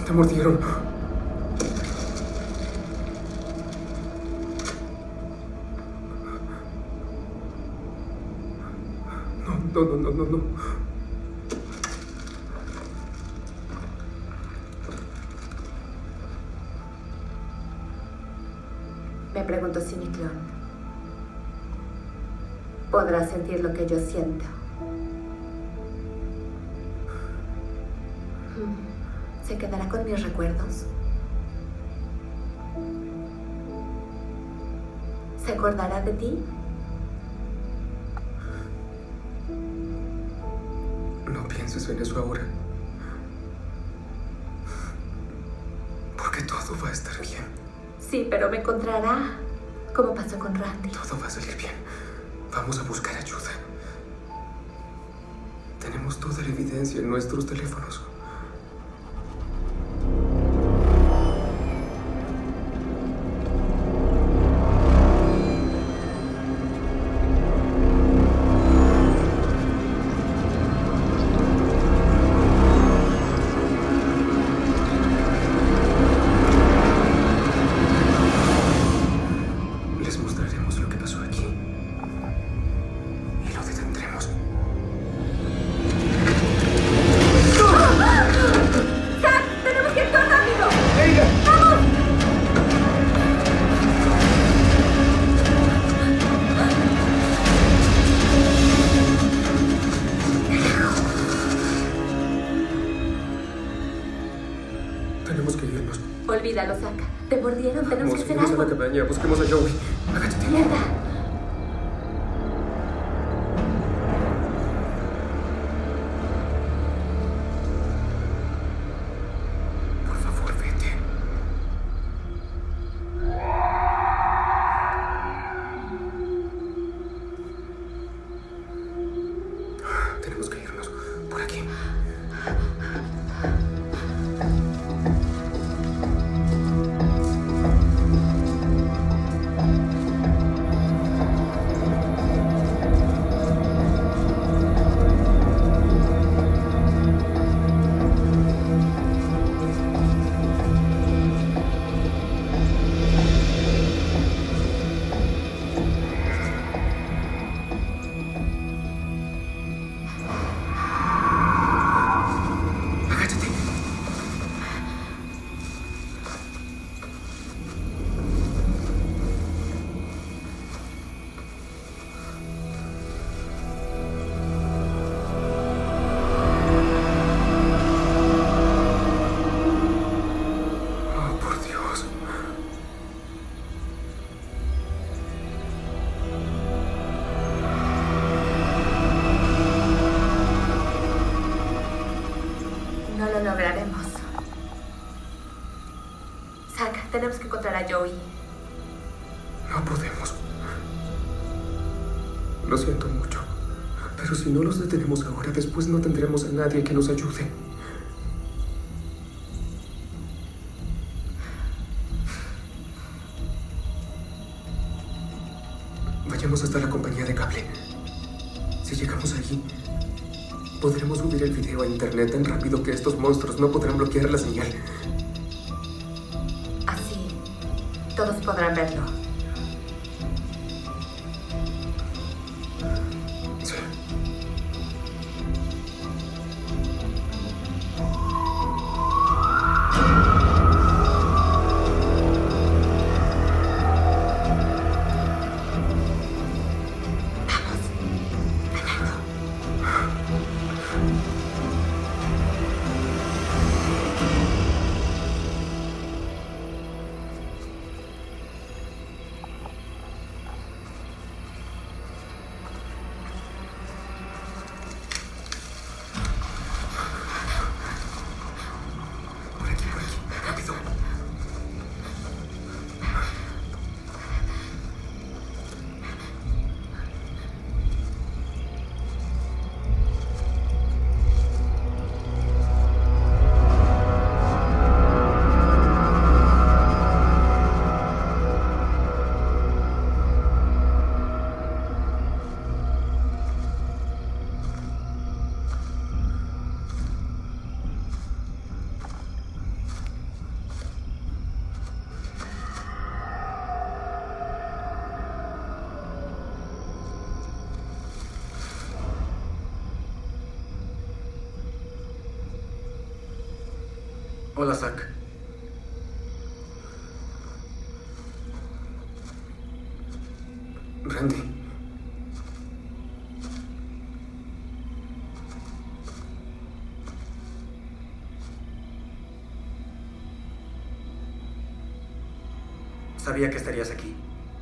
Te mordieron. No, no, no, no, no. Me pregunto si mi clon podrá sentir lo que yo siento. ¿Se quedará con mis recuerdos? ¿Se acordará de ti? No pienses en eso ahora. Porque todo va a estar bien. Sí, pero me encontrará, como pasó con Randy. Todo va a salir bien. Vamos a buscar ayuda. Tenemos toda la evidencia en nuestros teléfonos. Olvídalo, Zack. Te mordieron, tenemos que hacer Vamos, algo. a la cabaña, busquemos a Joey. Agáchate. Mierda. Por favor, vete. Tenemos que irnos por aquí. No lo lograremos. Zack, tenemos que encontrar a Joey. No podemos. Lo siento mucho. Pero si no los detenemos ahora, después no tendremos a nadie que nos ayude. Vayamos hasta la compañía de cable. Si llegamos allí, podremos subir el video a internet tan rápido que estos monstruos no podrán bloquear la señal. Así, todos podrán verlo. Sí. Hola, Zack. Randy. Sabía que estarías aquí.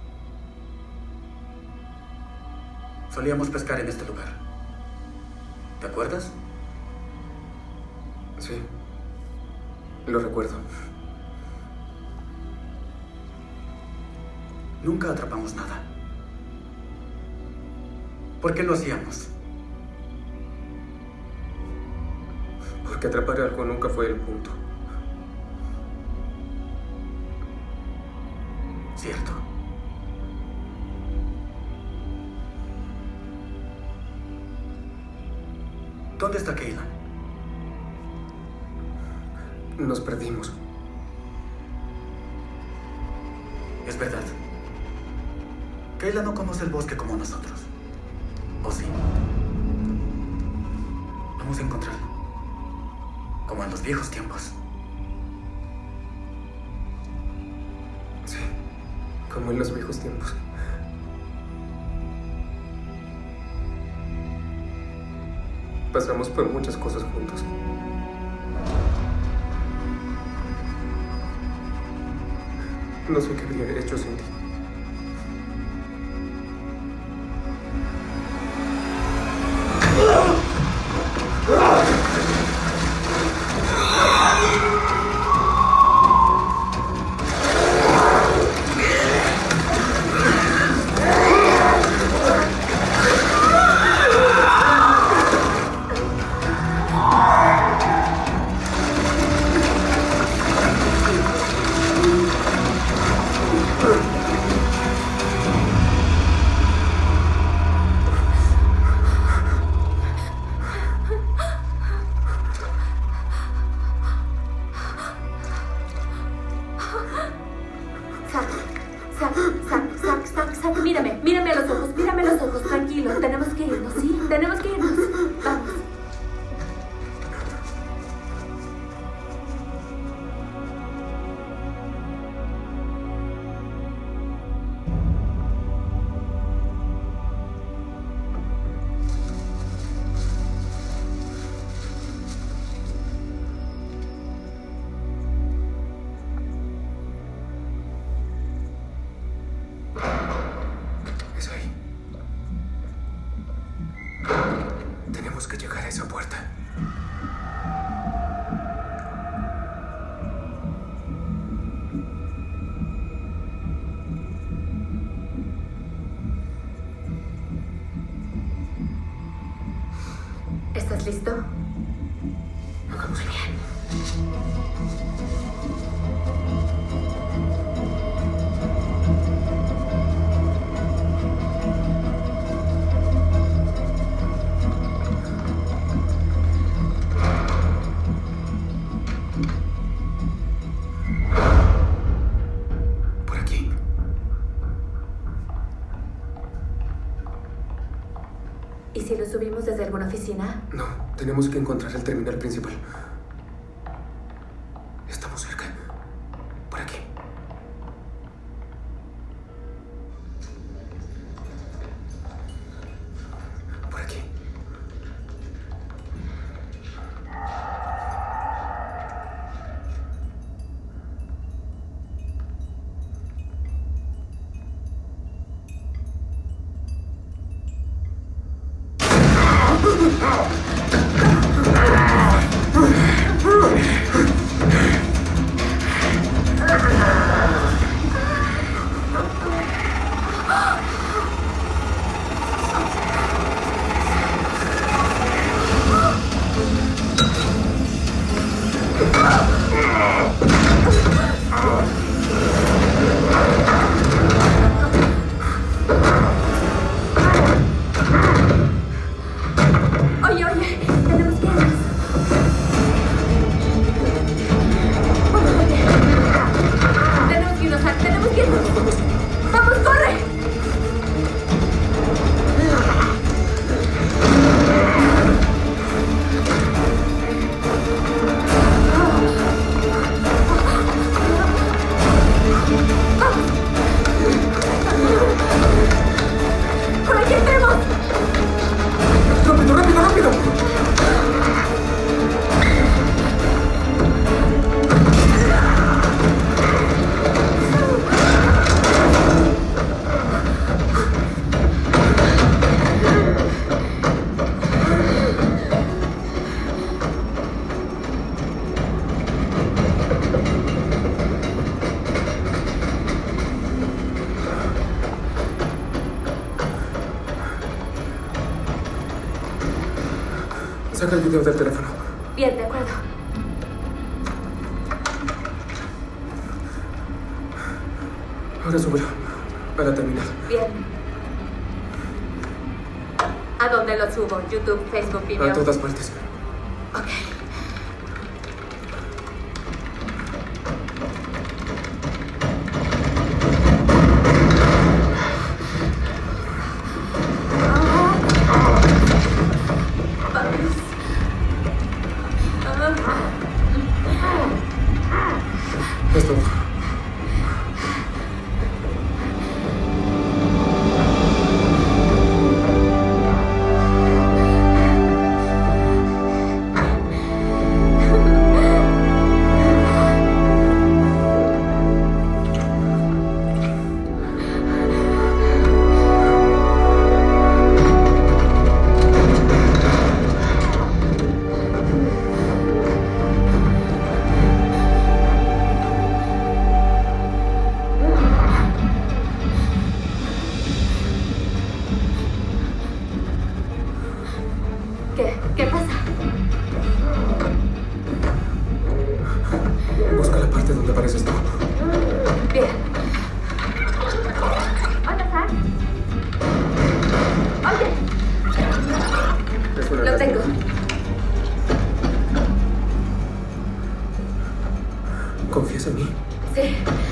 Solíamos pescar en este lugar. ¿Te acuerdas? Sí. Lo recuerdo. Nunca atrapamos nada. ¿Por qué lo hacíamos? Porque atrapar algo nunca fue el punto. Cierto. ¿Dónde está Kayla? Nos perdimos. Es verdad. Kayla no conoce el bosque como nosotros. ¿O sí? Vamos a encontrarlo. Como en los viejos tiempos. Sí, como en los viejos tiempos. Pasamos por muchas cosas juntos. No sé qué habría hecho sin ti. ¿Estás listo? Hagámoslo. Bien. Por aquí. ¿Y si lo subimos desde alguna oficina? No, tenemos que encontrar el terminal principal. Estamos cerca. Por aquí. Por aquí. Saca el video del teléfono. Bien, de acuerdo. Ahora súbelo a la terminal. Bien. ¿A dónde lo subo? YouTube, Facebook, video. A todas partes. Ok. Es todo. ¿Qué? ¿Qué pasa? Busca la parte donde apareces tú. Bien. Hola, Zack. Oye. Es una Lo lástima. tengo. ¿Confías en mí? Sí.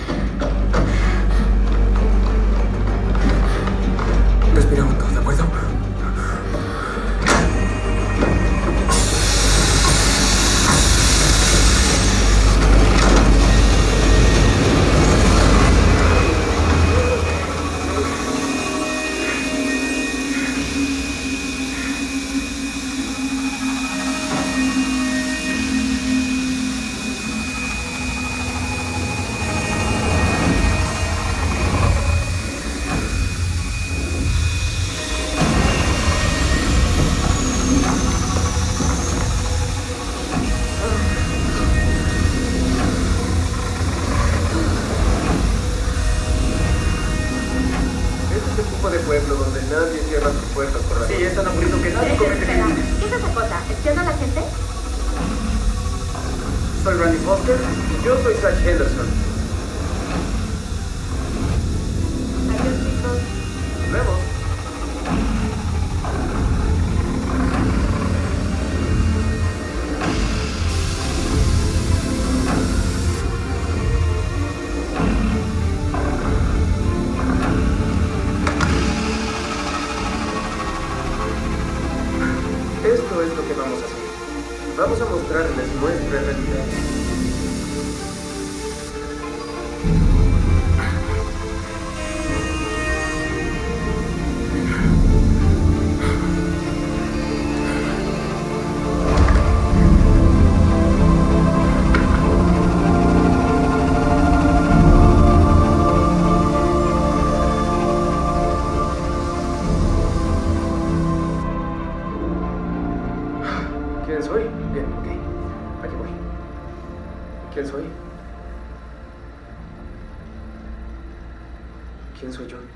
Respira hondo, ¿de acuerdo? Este es el tipo de pueblo donde nadie cierra sus puertas por la Sí, noche. es tan aburrido que nadie comete Espera, crímenes. ¿qué es esa cosa? ¿Espiona a la gente? Soy Randy Foster. Yo soy Zach Henderson. Adiós, chicos. Nos vemos. Esto es lo que vamos a hacer. Vamos a mostrarles nuestra realidad. ¿Quién soy? Bien, ok. Aquí voy. ¿Quién soy? ¿Quién soy yo?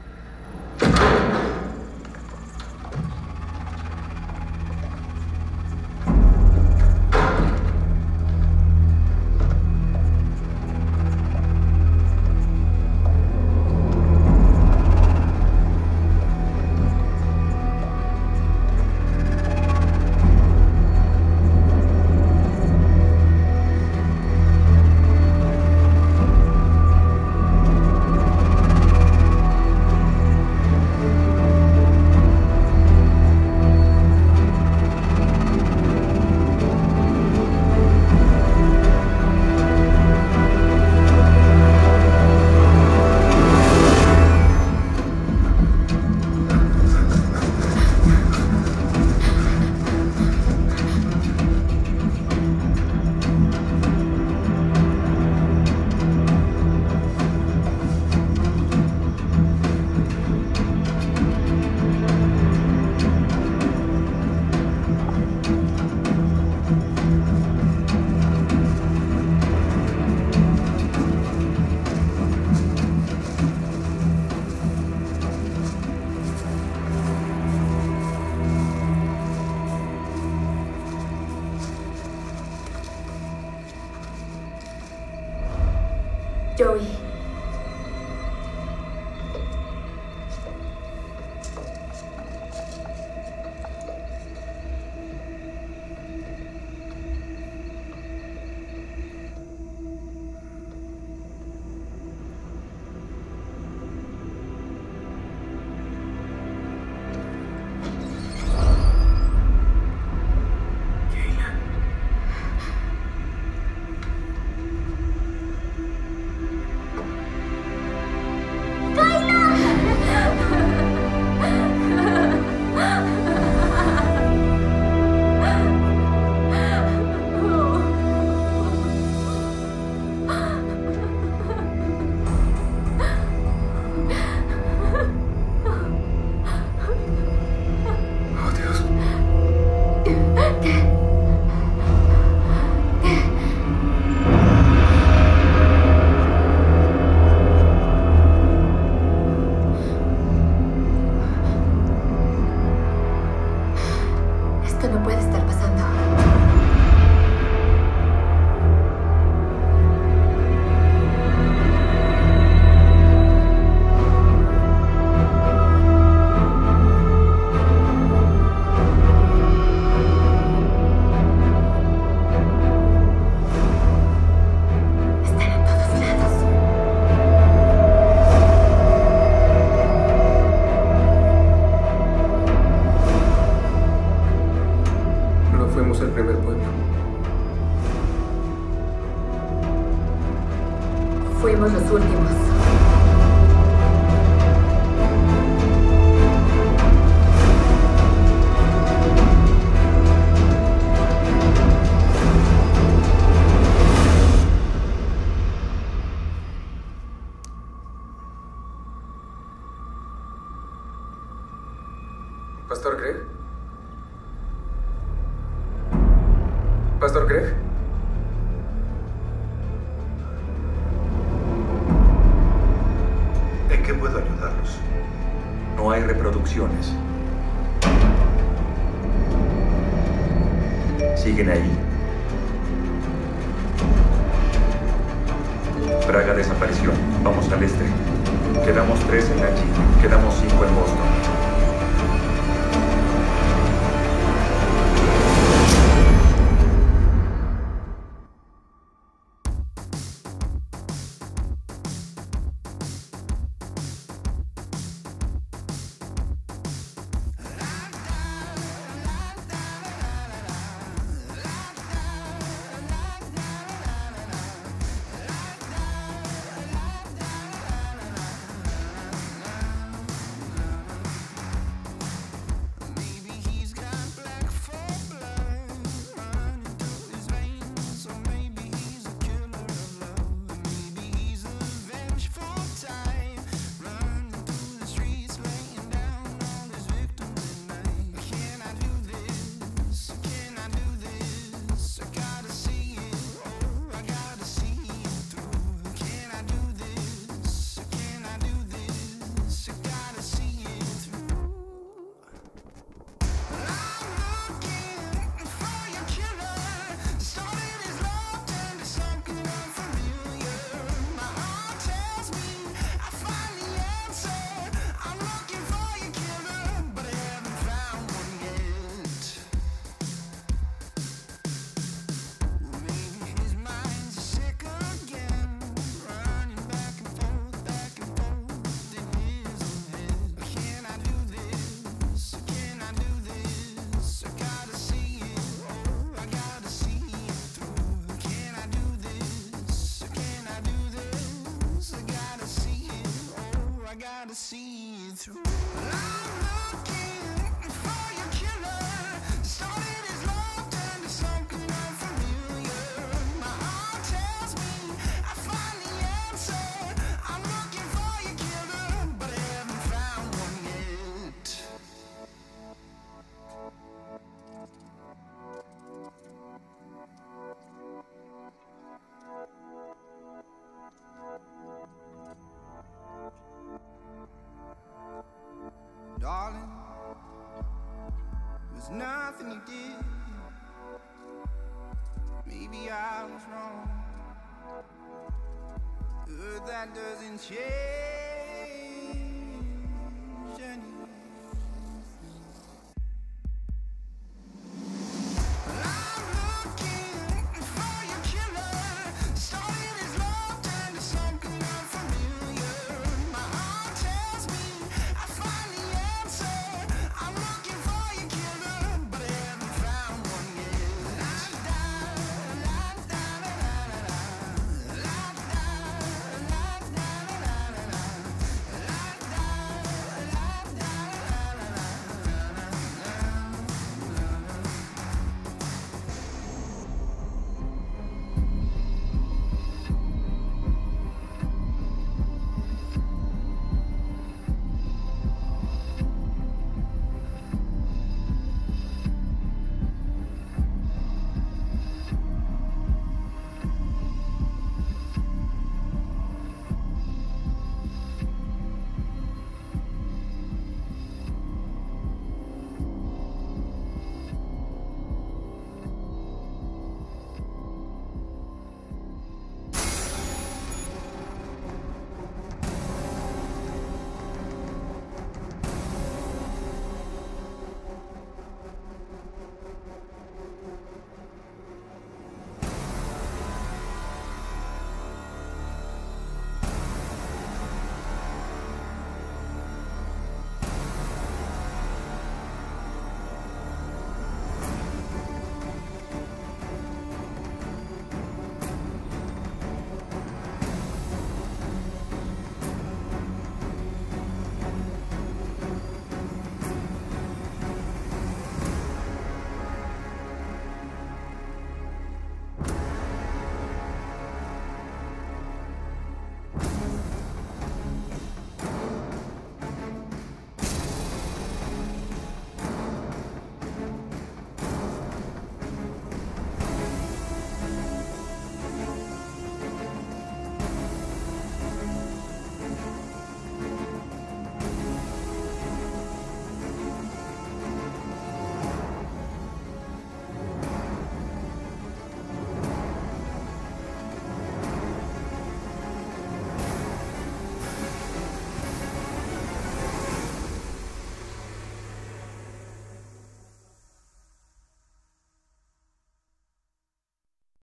Joey. Fuimos los últimos. ¿Pastor Greg? ¿Pastor Greg? ¿En qué puedo ayudarlos? No hay reproducciones. ¿Siguen ahí? Praga desapareció. Vamos al este. Quedamos tres en la China. Quedamos cinco en Boston. Darling, there's nothing you did. Maybe I was wrong. good that doesn't change.